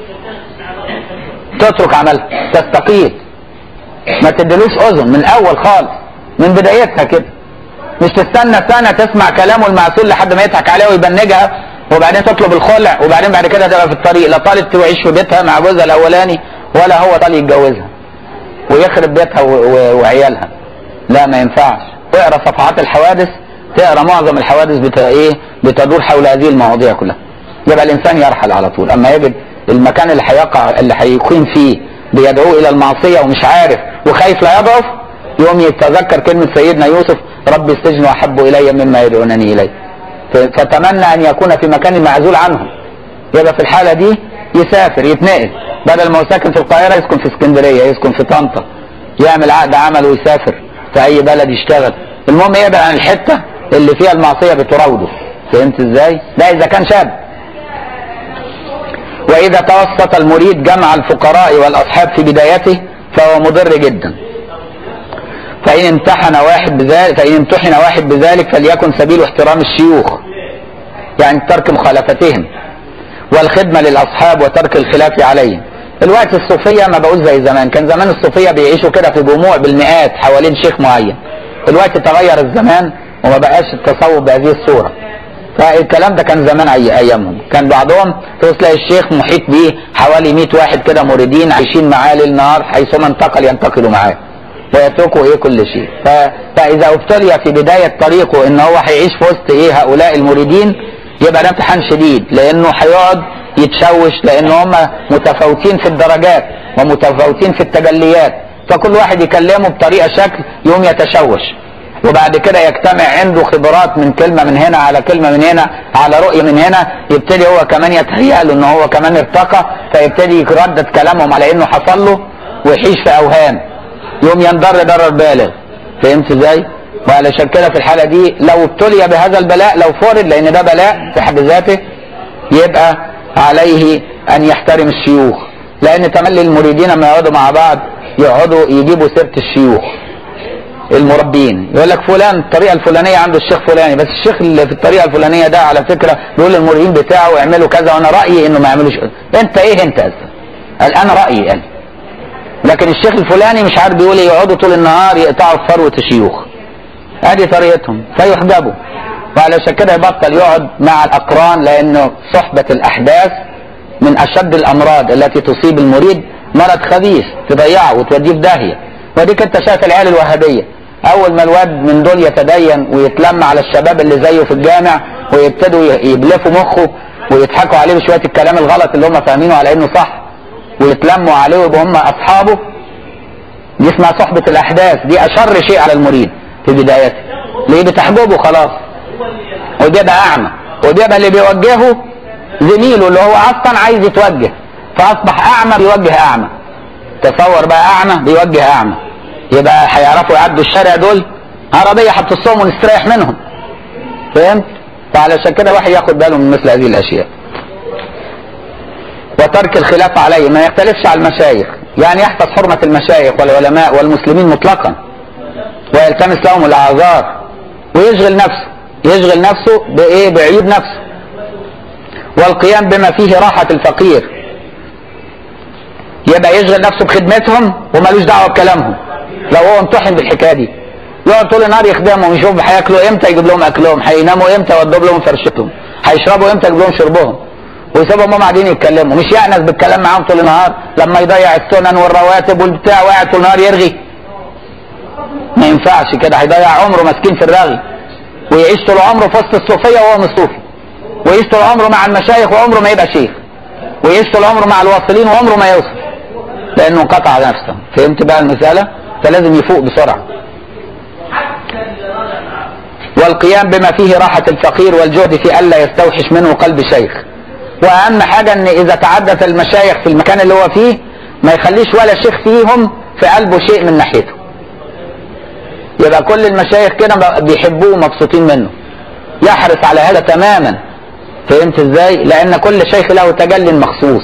تترك عملها، تستقيل، ما تدلوش اذن من اول خالص من بدايتها كده، مش تستنى سنه تسمع كلامه المعسول لحد ما يضحك عليها ويبنجها وبعدين تطلب الخلع، وبعدين بعد كده تبقى في الطريق لا طالت تعيش في بيتها مع جوزها الاولاني ولا هو طال يتجوزها ويخرب بيتها وعيالها. لا ما ينفعش. اقرا صفحات الحوادث، تقرا معظم الحوادث بتدور حول هذه المواضيع كلها. يبقى الانسان يرحل على طول اما يجد المكان اللي هيقع اللي هيقيم فيه بيدعوه الى المعصيه ومش عارف وخايف لا يضعف، يوم يتذكر كلمه سيدنا يوسف ربي السجن احب الي مما يدعونني اليه، فتمنى ان يكون في مكان معزول عنهم. يبقى في الحاله دي يسافر، يتنقل، بدل ما هو ساكن في القاهره يسكن في اسكندريه، يسكن في طنطا، يعمل عقد عمل ويسافر في اي بلد يشتغل، المهم يبعد عن الحته اللي فيها المعصيه بتراوده. فهمت ازاي؟ ده اذا كان شاب. واذا توسط المريد جمع الفقراء والاصحاب في بدايته فهو مضر جدا. فإن امتحن واحد بذلك فليكن سبيل احترام الشيوخ، يعني ترك مخالفتهم والخدمة للأصحاب وترك الخلاف عليهم. الوقت الصوفية ما بقول زي زمان، كان زمان الصوفية بيعيشوا كده في جموع بالمئات حوالين شيخ معين. الوقت تغير الزمان وما بقاش التصوف بهذه الصورة، فالكلام ده كان زمان ايامهم، كان بعضهم تلاقي الشيخ محيط بيه حوالي 100 واحد كده مريدين عايشين معاه ليل نهار، حيثما انتقل ينتقلوا معاه ويتركوا ايه كل شيء. فاذا ابتلي في بدايه طريقه ان هو هيعيش في وسط ايه هؤلاء المريدين يبقى ده امتحان شديد، لانه هيقعد يتشوش، لان هم متفاوتين في الدرجات ومتفاوتين في التجليات، فكل واحد يكلمه بطريقه شكل يوم يتشوش، وبعد كده يجتمع عنده خبرات من كلمه من هنا على كلمه من هنا على رؤيه من هنا، يبتدي هو كمان يتهيأ له ان هو كمان ارتقى، فيبتدي يردد كلامهم على انه حصل له ويعيش في اوهام، يوم ينضر ضرر بالغ. فهمت ازاي؟ وعلشان كده في الحاله دي لو ابتلي بهذا البلاء، لو فرض، لان ده بلاء في حد ذاته، يبقى عليه ان يحترم الشيوخ، لان تملي المريدين لما يقعدوا مع بعض يقعدوا يجيبوا سيره الشيوخ المربين، يقول لك فلان الطريقه الفلانيه عنده الشيخ فلاني، بس الشيخ اللي في الطريقه الفلانيه ده على فكره بيقول للمريدين بتاعه اعملوا كذا وانا رايي انه ما يعملوش. انت ايه انت اصلا؟ قال انا رايي انا، لكن الشيخ الفلاني مش عارف بيقول ايه، يقعدوا طول النهار يقطعوا في فروه الشيوخ. ادي طريقتهم فيحجبوا، وعلشان كده يبطل يقعد مع الاقران، لانه صحبه الاحداث من اشد الامراض التي تصيب المريد، مرض خبيث تضيعه وتوديه في داهيه. وديك انت شايف العيال الوهابيه، اول ما الواد من دول يتدين ويتلم على الشباب اللي زيه في الجامع ويبتدوا يبلفوا مخه ويضحكوا عليه بشويه الكلام الغلط اللي هم فاهمينه على انه صح، ويتلموا عليه ويبقوا هم اصحابه. دي اسمها صحبه الاحداث، دي اشر شيء على المريد في بدايته. ليه؟ بتحجبه خلاص، وبيبقى اعمى، وبيبقى اللي بيوجهه زميله اللي هو اصلا عايز يتوجه، فاصبح اعمى بيوجه اعمى. تصور بقى اعمى بيوجه اعمى، يبقى هيعرفوا يعدوا الشارع دول عربيه هتصهم ونستريح منهم. فهمت؟ فعلشان كده الواحد ياخد باله من مثل هذه الاشياء. وترك الخلاف عليه، ما يختلفش على المشايخ، يعني يحفظ حرمه المشايخ والعلماء والمسلمين مطلقا، ويلتمس لهم الاعذار، ويشغل نفسه بايه؟ بعيوب نفسه. والقيام بما فيه راحه الفقير، يبقى يشغل نفسه بخدمتهم ومالوش دعوه بكلامهم. لو هو امتحن بالحكايه دي يقعد طول النهار يخدمهم، يشوف هياكلوا امتى يجيب لهم اكلهم، هيناموا امتى يوضب لهم فرشتهم، هيشربوا امتى يجيب لهم شربهم، ويسيبهم هم قاعدين يتكلموا، مش يأنس بالكلام معاهم طول النهار لما يضيع السنن والرواتب والبتاع وقاعد طول النهار يرغي. ما ينفعش كده، هيضيع عمره مسكين في الرغي، ويعيش طول عمره في وسط الصوفيه وهو مش صوفي، ويعيش طول عمره مع المشايخ وعمره ما يبقى شيخ، ويعيش طول عمره مع الواصلين وعمره ما يوصل، لانه انقطع نفسه. فهمت بقى المساله؟ فلازم يفوق بسرعه. والقيام بما فيه راحة الفقير والجهد في ألا يستوحش منه قلب شيخ. وأهم حاجة إن إذا تعدت المشايخ في المكان اللي هو فيه ما يخليش ولا شيخ فيهم في قلبه شيء من ناحيته. يبقى كل المشايخ كده بيحبوه ومبسوطين منه، يحرص على هذا تماما. فهمت إزاي؟ لأن كل شيخ له تجلي مخصوص.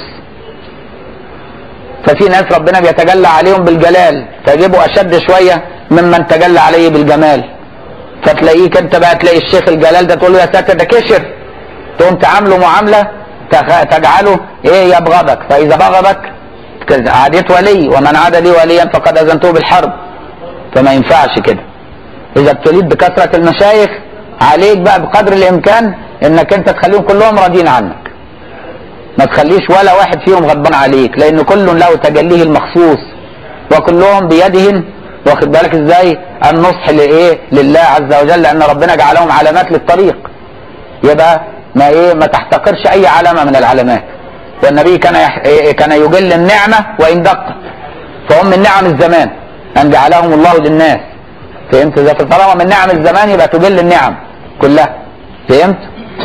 ففي ناس ربنا بيتجلى عليهم بالجلال فيجيبوا أشد شوية ممن تجلى عليه بالجمال. فتلاقيك انت بقى تلاقي الشيخ الجلال ده تقول له يا ساتر ده كشر، تقوم تعامله معامله تجعله ايه؟ يبغضك. فاذا بغضك عاديت ولي، ومن عاد لي وليا فقد اذنته بالحرب. فما ينفعش كده. اذا ابتليت بكثره المشايخ عليك بقى بقدر الامكان انك انت تخليهم كلهم راضيين عنك، ما تخليش ولا واحد فيهم غضبان عليك، لان كل له تجليه المخصوص وكلهم بيدهم. واخد بالك ازاي؟ النصح لايه؟ لله عز وجل، لان ربنا جعلهم علامات للطريق. يبقى ما تحتقرش اي علامه من العلامات. والنبي كان يجل النعمه وان دقت، فهم من نعم الزمان ان جعلهم الله للناس. فهمت ازاي؟ فطالما من نعم الزمان يبقى تجل النعم كلها. فهمت؟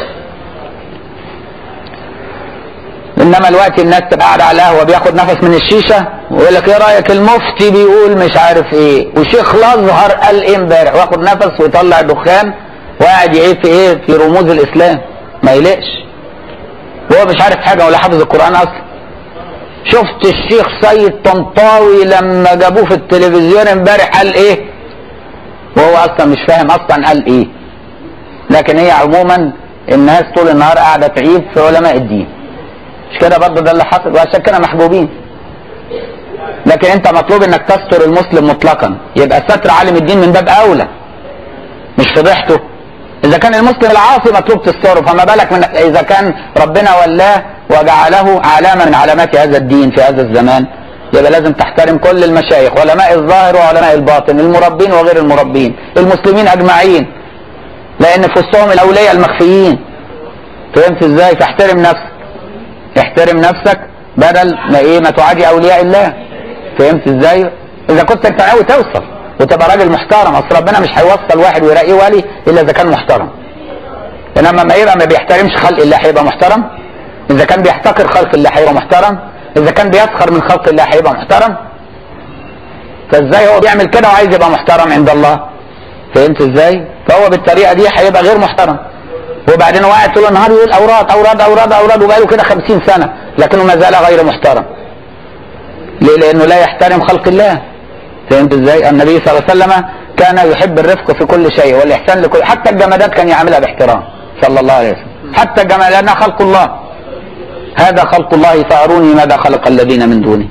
انما الوقت الناس تبقى قاعده على القهوه بياخد نفس من الشيشه ويقول لك ايه رايك المفتي بيقول مش عارف ايه، وشيخ الازهر قال ايه امبارح، واخد نفس ويطلع دخان وقاعد يعيب في ايه؟ في رموز الاسلام. ما يلقش، وهو مش عارف حاجه ولا حافظ القران اصلا. شفت الشيخ سيد طنطاوي لما جابوه في التلفزيون امبارح قال ايه، وهو اصلا مش فاهم اصلا قال ايه. لكن هي عموما الناس طول النهار قاعده تعيب في علماء الدين، مش كده برضه ده اللي حصل، وعشان كده محبوبين. لكن انت مطلوب انك تستر المسلم مطلقا، يبقى ستر عالم الدين من باب اولى مش فضيحته. اذا كان المسلم العاصي مطلوب تستره، فما بالك من اذا كان ربنا ولاه وجعله علامه من علامات هذا الدين في هذا الزمان. يبقى لازم تحترم كل المشايخ، علماء الظاهر وعلماء الباطن، المربين وغير المربين، المسلمين اجمعين، لان في وسطهم الاولياء المخفيين. فهمت ازاي؟ فاحترم نفسك، احترم نفسك بدل ما تعادي اولياء الله. فهمت ازاي؟ اذا كنت انت ناوي توصل وتبقى راجل محترم، اصل ربنا مش هيوصل واحد ويلاقيه ولي الا اذا كان محترم. انما ما يبقى ما بيحترمش خلق الله هيبقى محترم؟ اذا كان بيحتقر خلق الله هيبقى محترم؟ اذا كان بيسخر من خلق الله هيبقى محترم؟ فازاي هو بيعمل كده وعايز يبقى محترم عند الله؟ فهمت ازاي؟ فهو بالطريقه دي هيبقى غير محترم. وبعدين هو قاعد طول النهار يقول اوراد اوراد اوراد اوراد وبقاله كده 50 سنه لكنه ما زال غير محترم. ليه؟ لانه لا يحترم خلق الله. فهمت ازاي؟ النبي صلى الله عليه وسلم كان يحب الرفق في كل شيء والاحسان لكل، حتى الجمادات كان يعملها باحترام صلى الله عليه وسلم، حتى الجماد لانها خلق الله. هذا خلق الله فاروني ماذا خلق الذين من دونه.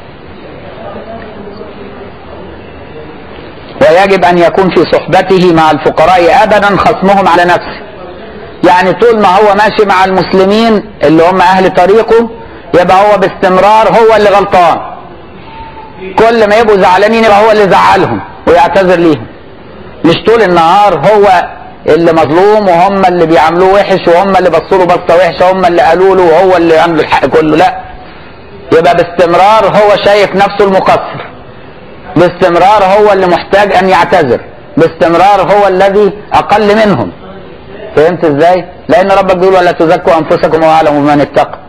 ويجب ان يكون في صحبته مع الفقراء ابدا خصمهم على نفسه. يعني طول ما هو ماشي مع المسلمين اللي هم اهل طريقه يبقى هو باستمرار هو اللي غلطان. كل ما يبقوا زعلانين يبقى هو اللي زعلهم ويعتذر ليهم. مش طول النهار هو اللي مظلوم وهم اللي بيعاملوه وحش وهم اللي بصوا له بصه وحشه وهم اللي قالوا له وهو اللي عملوا الحق كله، لا. يبقى باستمرار هو شايف نفسه المقصر، باستمرار هو اللي محتاج ان يعتذر، باستمرار هو الذي اقل منهم. فهمت ازاي؟ لان ربك بيقول ولا تزكوا انفسكم واعلموا بمن اتقى.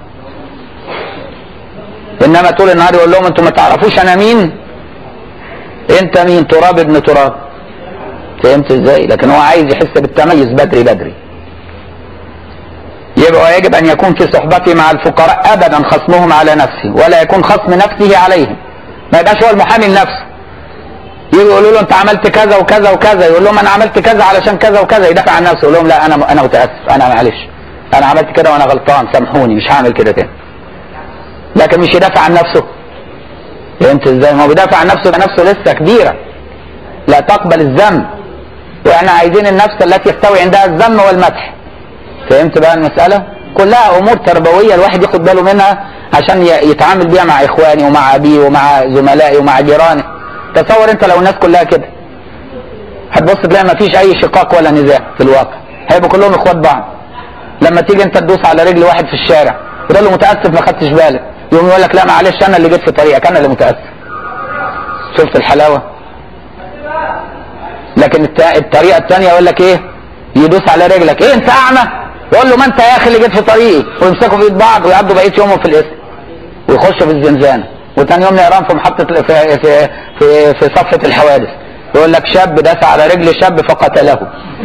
انما طول النهار يقول لهم انتم ما تعرفوش انا مين، انت مين؟ تراب ابن تراب. فهمت ازاي؟ لكن هو عايز يحس بالتميز بدري بدري. يبقى يجب ان يكون في صحبته مع الفقراء ابدا خصمهم على نفسه، ولا يكون خصم نفسه عليهم. ما يبقاش هو المحامي لنفسه. يجوا يقولوا له انت عملت كذا وكذا وكذا، يقول لهم انا عملت كذا علشان كذا وكذا، يدافع عن نفسه، يقول لهم لا انا متاسف، انا معلش، انا عملت كده وانا غلطان، سامحوني مش هعمل كده تاني. لكن مش يدافع عن نفسه. فهمت ازاي؟ ما هو بيدافع عن نفسه، نفسه لسه كبيره لا تقبل الذم، واحنا عايزين النفس التي يستوي عندها الذم والمدح. فهمت بقى المساله؟ كلها امور تربويه الواحد ياخد باله منها عشان يتعامل بيها مع اخواني ومع ابيه ومع زملائي ومع جيراني. تصور انت لو الناس كلها كده هتبص تلاقي ما فيش اي شقاق ولا نزاع في الواقع، هيبقوا كلهم اخوات بعض. لما تيجي انت تدوس على رجل واحد في الشارع وتقول له متاسف ما خدتش بالك، يقوم يقول لك لا معلش انا اللي جيت في طريقك، انا اللي متاسف. شفت الحلاوه؟ لكن الطريقه الثانيه يقول لك ايه؟ يدوس على رجلك، ايه انت اعمى؟ يقول له ما انت يا اخي اللي جيت في طريقي، ويمسكوا في ايد بعض ويقضوا بقيه يومهم في الاسم ويخشوا في الزنزانه، وثاني يوم نقراهم في محطه في صفحه الحوادث، يقول لك شاب داس على رجل شاب فقتله.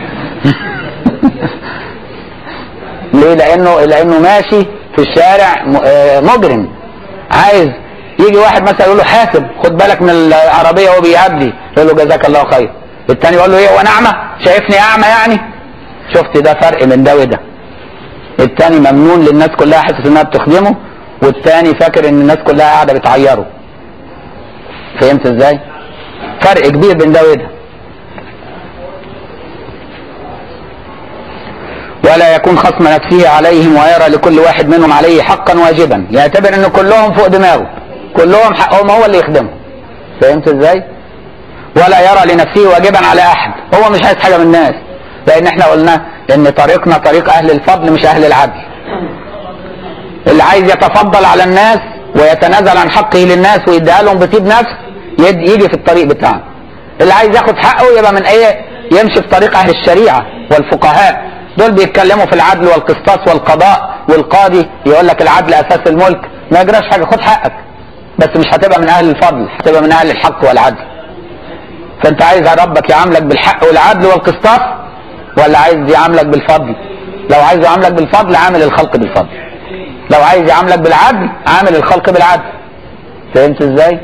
ليه؟ لانه ماشي في الشارع مجرم. عايز يجي واحد مثلا يقول له حاسب خد بالك من العربيه وهو بيعدي، يقول له جزاك الله خير. الثاني يقول له ايه وانا اعمى؟ شايفني اعمى يعني؟ شفت ده فرق من ده وده. الثاني ممنون للناس كلها حاسس انها بتخدمه، والثاني فاكر ان الناس كلها قاعده بتعيره. فهمت ازاي؟ فرق كبير بين ده وده. ولا يكون خصم نفسه عليهم ويرى لكل واحد منهم عليه حقا واجبا، يعتبر ان كلهم فوق دماغه، كلهم حقهم هو اللي يخدمه. فهمت ازاي؟ ولا يرى لنفسه واجبا على احد، هو مش عايز حاجه من الناس، لان احنا قلنا ان طريقنا طريق اهل الفضل مش اهل العدل. اللي عايز يتفضل على الناس ويتنازل عن حقه للناس ويديها لهم بطيب نفس يجي في الطريق بتاعنا. اللي عايز ياخد حقه يبقى من ايه؟ يمشي في طريق اهل الشريعه والفقهاء، دول بيتكلموا في العدل والقسطاس والقضاء، والقاضي يقول لك العدل اساس الملك، ما يجراش حاجه، خد حقك، بس مش هتبقى من اهل الفضل، هتبقى من اهل الحق والعدل. فانت عايز ربك يعاملك بالحق والعدل والقسطاس، ولا عايز يعاملك بالفضل؟ لو عايز يعاملك بالفضل عامل الخلق بالفضل، لو عايز يعاملك بالعدل عامل الخلق بالعدل. فهمت ازاي؟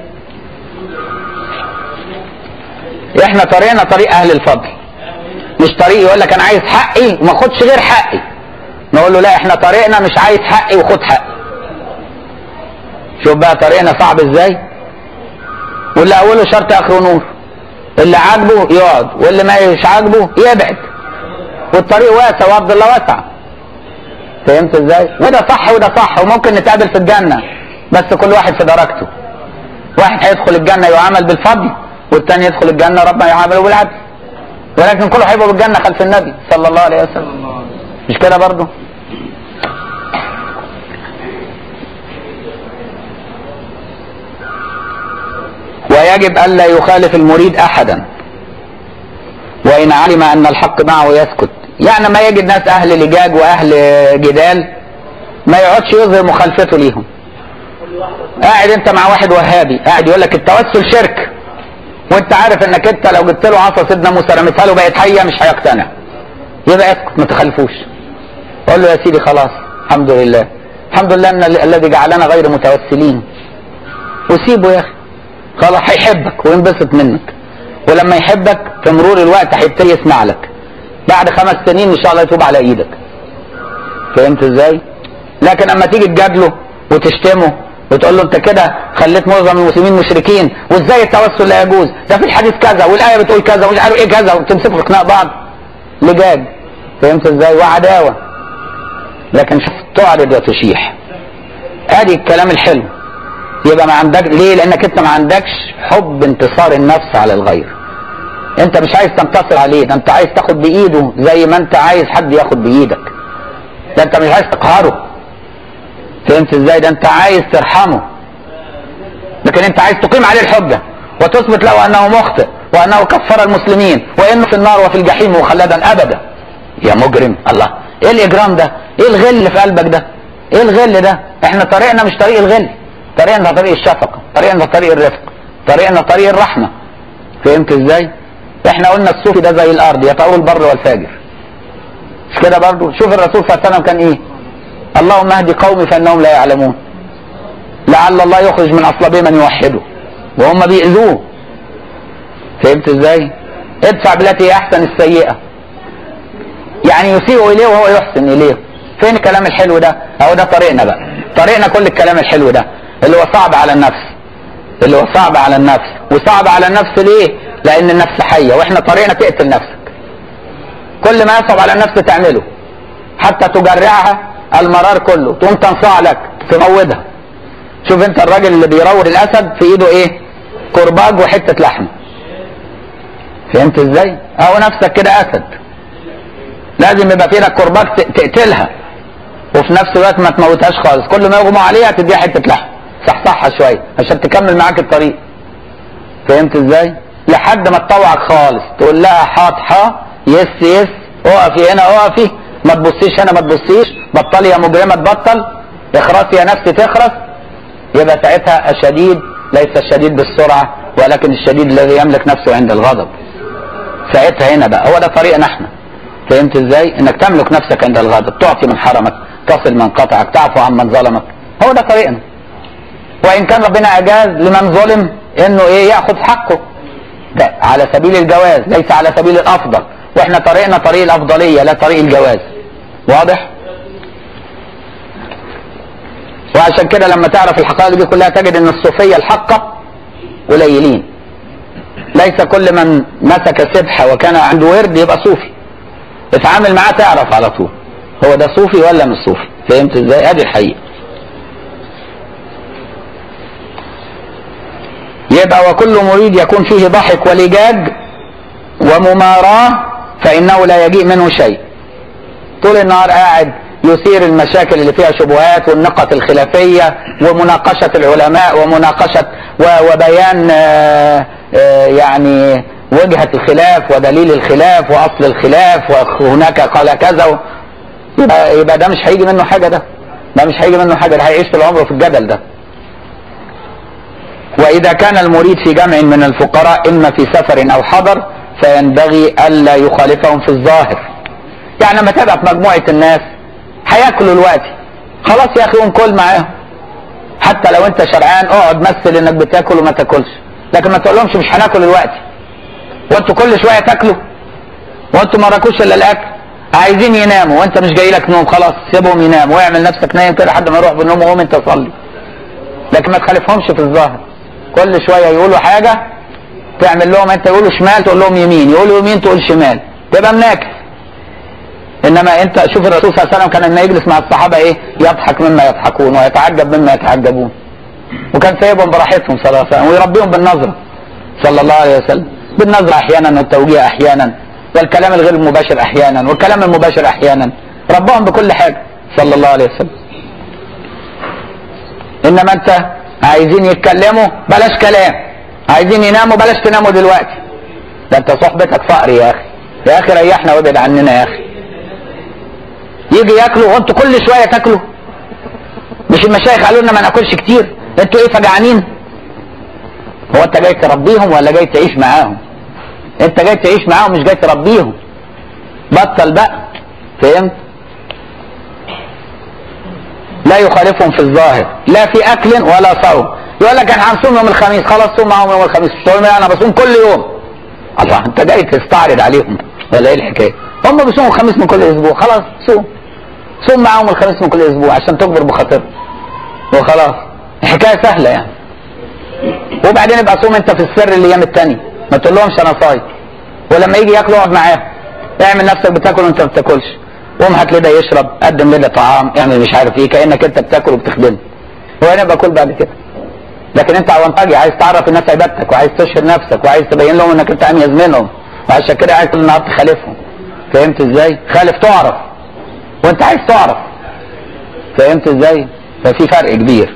احنا طريقنا طريق اهل الفضل، مش طريق يقول لك انا عايز حقي وما اخدش غير حقي. نقول له لا، احنا طريقنا مش عايز حقي وخد حقي. شوف بقى طريقنا صعب ازاي. واللي اوله شرط اخره نور، اللي عاجبه يقعد واللي ما مش عاجبه يبعد، والطريق واسع وعبد الله واسع. فهمت ازاي؟ وده صح وده صح، وممكن نتقابل في الجنه بس كل واحد في درجته. واحد هيدخل الجنه يعامل بالفضل، والتاني يدخل الجنه ربنا يعامله بالعدل، ولكن كله هيبقى بالجنه خلف النبي صلى الله عليه وسلم. مش كده برضه؟ ويجب الا يخالف المريد احدا، وان علم ان الحق معه يسكت. يعني ما يجد ناس اهل لجاج واهل جدال ما يقعدش يظهر مخالفته ليهم. قاعد انت مع واحد وهابي قاعد يقول لك التوسل شرك، وانت عارف انك انت لو جبت له عصا سيدنا موسى رميتها له بقت حيه مش هيقتنع، يبقى اسكت ما تخالفوش. قول له يا سيدي خلاص الحمد لله، الحمد لله ان الذي جعلنا غير متوسلين، وسيبه يا اخي خلاص هيحبك وينبسط منك، ولما يحبك في مرور الوقت هيبتدي يسمع لك، بعد 5 سنين ان شاء الله يتوب على ايدك. فهمت ازاي؟ لكن اما تيجي تجادله وتشتمه وتقول له انت كده خليت معظم المسلمين مشركين، وازاي التوسل لا يجوز، ده في الحديث كذا والايه بتقول كذا ومش عارف ايه كذا، وتمسكوا في خناق بعض لجاج. فهمت ازاي؟ وعداوه. لكن شوف تعرض وتشيح، ادي الكلام الحلو. يبقى ما عندك ليه؟ لانك انت ما عندكش حب انتصار النفس على الغير. انت مش عايز تنتصر عليه، ده انت عايز تاخد بايده زي ما انت عايز حد ياخد بايدك. ده انت مش عايز تقهره. فهمت ازاي؟ ده انت عايز ترحمه، لكن انت عايز تقيم عليه الحجة وتثبت له انه مخطئ وانه كفر المسلمين وانه في النار وفي الجحيم مخلدا ابدا. يا مجرم، الله، ايه الاجرام ده؟ ايه الغل اللي في قلبك ده؟ ايه الغل ده؟ احنا طريقنا مش طريق الغل، طريقنا طريق الشفقة، طريقنا طريق الرفق، طريقنا طريق الرحمة. فهمت ازاي؟ احنا قلنا الصوفي ده زي الارض يطول البر والفاجر، مش كده برضه؟ شوف الرسول صلى الله عليه وسلم كان ايه؟ اللهم اهدي قومي فانهم لا يعلمون، لعل الله يخرج من اصلابهم من يوحده وهم بيأذوه. فهمت ازاي؟ ادفع بالتي احسن السيئة، يعني يسيء اليه وهو يحسن اليه. فين الكلام الحلو ده؟ اهو ده طريقنا بقى، طريقنا كل الكلام الحلو ده اللي هو صعب على النفس، اللي هو صعب على النفس. وصعب على النفس ليه؟ لان النفس حية، واحنا طريقنا تقتل نفسك. كل ما يصعب على النفس تعمله حتى تجرعها المرار كله، تقوم تنصاع لك تموتها. شوف انت الراجل اللي بيروض الاسد في ايده ايه؟ كرباج وحتة لحمة. فهمت ازاي؟ اهو نفسك كده اسد، لازم يبقى في ايدك كرباج تقتلها وفي نفس الوقت ما تموتهاش خالص. كل ما يغمى عليها تديها حتة لحمة صحصحها شوية عشان تكمل معاك الطريق. فهمت ازاي؟ لحد ما تطوعك خالص، تقول لها حاضحة، يس يس، اقفي هنا اقفي، ما تبصيش هنا ما تبصيش، بطلي يا مجرمة تبطل، اخرسي يا نفسي تخرس. يبقى ساعتها الشديد ليس الشديد بالسرعة ولكن الشديد الذي يملك نفسه عند الغضب. ساعتها هنا بقى هو ده طريقنا احنا. فهمت ازاي؟ انك تملك نفسك عند الغضب، تعطي من حرمك، تصل من قطعك، تعفو عن من ظلمك. هو ده طريقنا. وان كان ربنا اجاز لمن ظلم انه ايه؟ ياخذ حقه، ده على سبيل الجواز ليس على سبيل الافضل، واحنا طريقنا طريق الافضلية لا طريق الجواز. واضح؟ وعشان كده لما تعرف الحقائق دي كلها تجد ان الصوفية الحقة قليلين. ليس كل من مسك سبحة وكان عنده ورد يبقى صوفي. اتعامل معاه تعرف على طول هو ده صوفي ولا مش صوفي. فهمت ازاي؟ ادي الحقيقة. يبقى وكل مريد يكون فيه ضحك ولجاج ومماراة فإنه لا يجيء منه شيء. طول النهار قاعد يثير المشاكل اللي فيها شبهات والنقط الخلافية ومناقشة العلماء ومناقشة وبيان يعني وجهة الخلاف ودليل الخلاف وأصل الخلاف وهناك قال كذا. يبقى ده مش هيجي منه حاجة، ده مش هيجي منه حاجة، ده هيعيش طول عمره في الجدل ده. وإذا كان المريد في جمع من الفقراء إما في سفر أو حضر فينبغي ألا يخالفهم في الظاهر. يعني لما تبقى في مجموعة الناس هياكلوا دلوقتي، خلاص يا أخي قوم كل معاهم. حتى لو أنت شرعان اقعد مثل إنك بتاكل وما تاكلش، لكن ما تقولهمش مش هناكل دلوقتي وأنتوا كل شوية تاكلوا وأنتوا ما راكوش إلا الأكل. عايزين يناموا وأنت مش جاي لك نوم، خلاص سيبهم يناموا واعمل نفسك نايم كده لحد ما يروح بالنوم وقوم أنت صلي. لكن ما تخالفهمش في الظاهر. كل شوية يقولوا حاجة تعمل لهم انت، يقولوا شمال تقول لهم يمين، يقولوا يمين تقول شمال، تبقى مناكس. انما انت شوف الرسول صلى الله عليه وسلم كان لما يجلس مع الصحابة ايه؟ يضحك مما يضحكون ويتعجب مما يتعجبون، وكان سايبهم براحتهم صلى الله عليه وسلم ويربيهم بالنظرة صلى الله عليه وسلم، بالنظرة احيانا والتوجيه احيانا والكلام الغير المباشر احيانا والكلام المباشر احيانا، ربهم بكل حاجة صلى الله عليه وسلم. انما انت عايزين يتكلموا بلاش كلام، عايزين يناموا بلاش تناموا دلوقتي، ده انت صحبتك فقر يا اخي، يا اخي ريحنا وابعد عننا يا اخي. يجي ياكلوا وانتوا كل شويه تاكلوا، مش المشايخ قالوا لنا ما ناكلش كتير، انتوا ايه فجعانين؟ هو انت جاي تربيهم ولا جاي تعيش معاهم؟ انت جاي تعيش معاهم مش جاي تربيهم. بطل بقى. فهمت؟ لا يخالفهم في الظاهر لا في اكل ولا صوم. يقول لك احنا هنصوم يوم الخميس، خلاص صوم معاهم يوم الخميس. تقول انا بصوم كل يوم. الله، انت جاي تستعرض عليهم ولا ايه الحكايه؟ هم بيصوموا الخميس من كل اسبوع، خلاص صوم معاهم الخميس من كل اسبوع عشان تكبر بخاطرهم وخلاص. الحكايه سهله يعني. وبعدين يبقى صوم انت في السر الايام الثانيه، ما تقول لهمش انا صايم، ولما يجي ياكلوا اقعد معاهم، اعمل نفسك بتاكل وانت ما بتاكلش، قوم هات لده يشرب، قدم لده طعام، اعمل مش عارف ايه، كانك انت بتاكل وبتخدمه. وانا باكل بعد كده. لكن انت اونطاجي عايز تعرف الناس عبادتك وعايز تشهر نفسك وعايز تبين لهم انك انت اميز منهم وعشان كده عايز كل النهار تخالفهم. فهمت ازاي؟ خالف تعرف، وانت عايز تعرف. فهمت ازاي؟ ففي فرق كبير.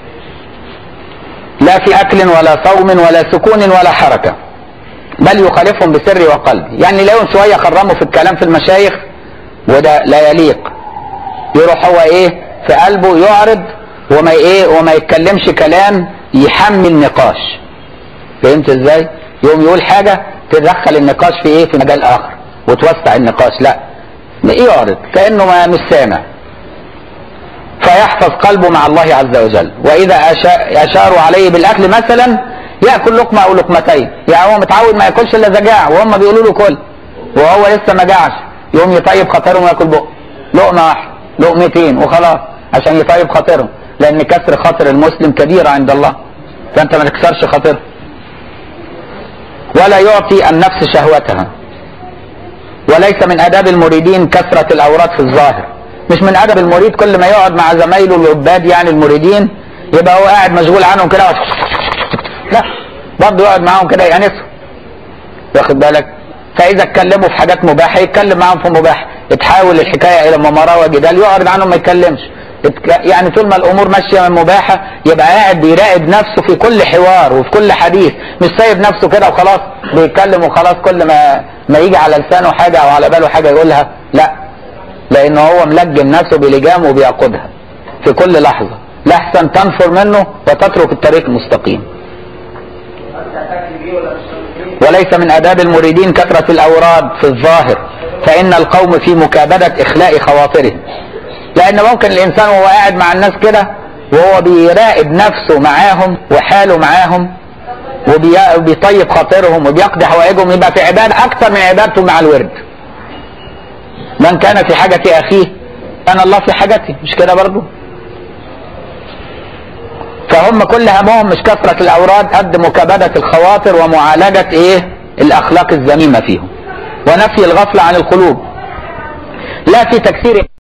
لا في اكل ولا صوم ولا سكون ولا حركه، بل يخالفهم بسر وقلب. يعني لو شويه خرموا في الكلام في المشايخ وده لا يليق، يروح هو ايه في قلبه يعرض وما يتكلمش كلام يحمل نقاش. فهمت ازاي؟ يوم يقول حاجه تدخل النقاش في ايه في مجال اخر وتوسع النقاش، لا يعرض كانه ما مش سامع. فيحفظ قلبه مع الله عز وجل. واذا اشاروا عليه بالاكل مثلا ياكل لقمه او لقمتين، يعني هو متعود ما ياكلش الا اذا جاع وهم بيقولوا له كل وهو لسه ما جاعش، يقوم يطيب خاطرهم وياكل لقمه واحده لقمتين وخلاص عشان يطيب خاطرهم، لان كسر خاطر المسلم كبيره عند الله، فانت ما تكسرش خاطره. ولا يعطي النفس شهوتها. وليس من اداب المريدين كثره الاوراد في الظاهر. مش من ادب المريد كل ما يقعد مع زمايله العباد يعني المريدين يبقى هو قاعد مشغول عنهم كده، لا برضه يقعد معاهم كده يأنسهم. واخد بالك؟ فاذا اتكلموا في حاجات مباحه يتكلم معاهم في مباحه، تحاول الحكايه الى مماراه وجدال يعرض عنهم ما يتكلمش. يعني طول ما الامور ماشيه من مباحه يبقى قاعد بيراقب نفسه في كل حوار وفي كل حديث، مش سايب نفسه كده وخلاص بيتكلم وخلاص كل ما يجي على لسانه حاجه او على باله حاجه يقولها، لا، لانه هو ملجم نفسه بلجام وبيقودها في كل لحظه، لحسن تنفر منه وتترك الطريق المستقيم. وليس من اداب المريدين كثره الاوراد في الظاهر، فان القوم في مكابده اخلاء خواطرهم. لان ممكن الانسان وهو قاعد مع الناس كده وهو بيراقب نفسه معاهم وحاله معاهم وبيطيب خاطرهم وبيقضي حوائجهم يبقى في عباده اكثر من عبادته مع الورد. من كان في حاجه اخيه كان الله في حاجته، مش كده برضه؟ فهم كل همهم مش كثره الاوراد قد مكابده الخواطر ومعالجه الاخلاق الذميمه فيهم ونفي الغفله عن القلوب. لا في تكثير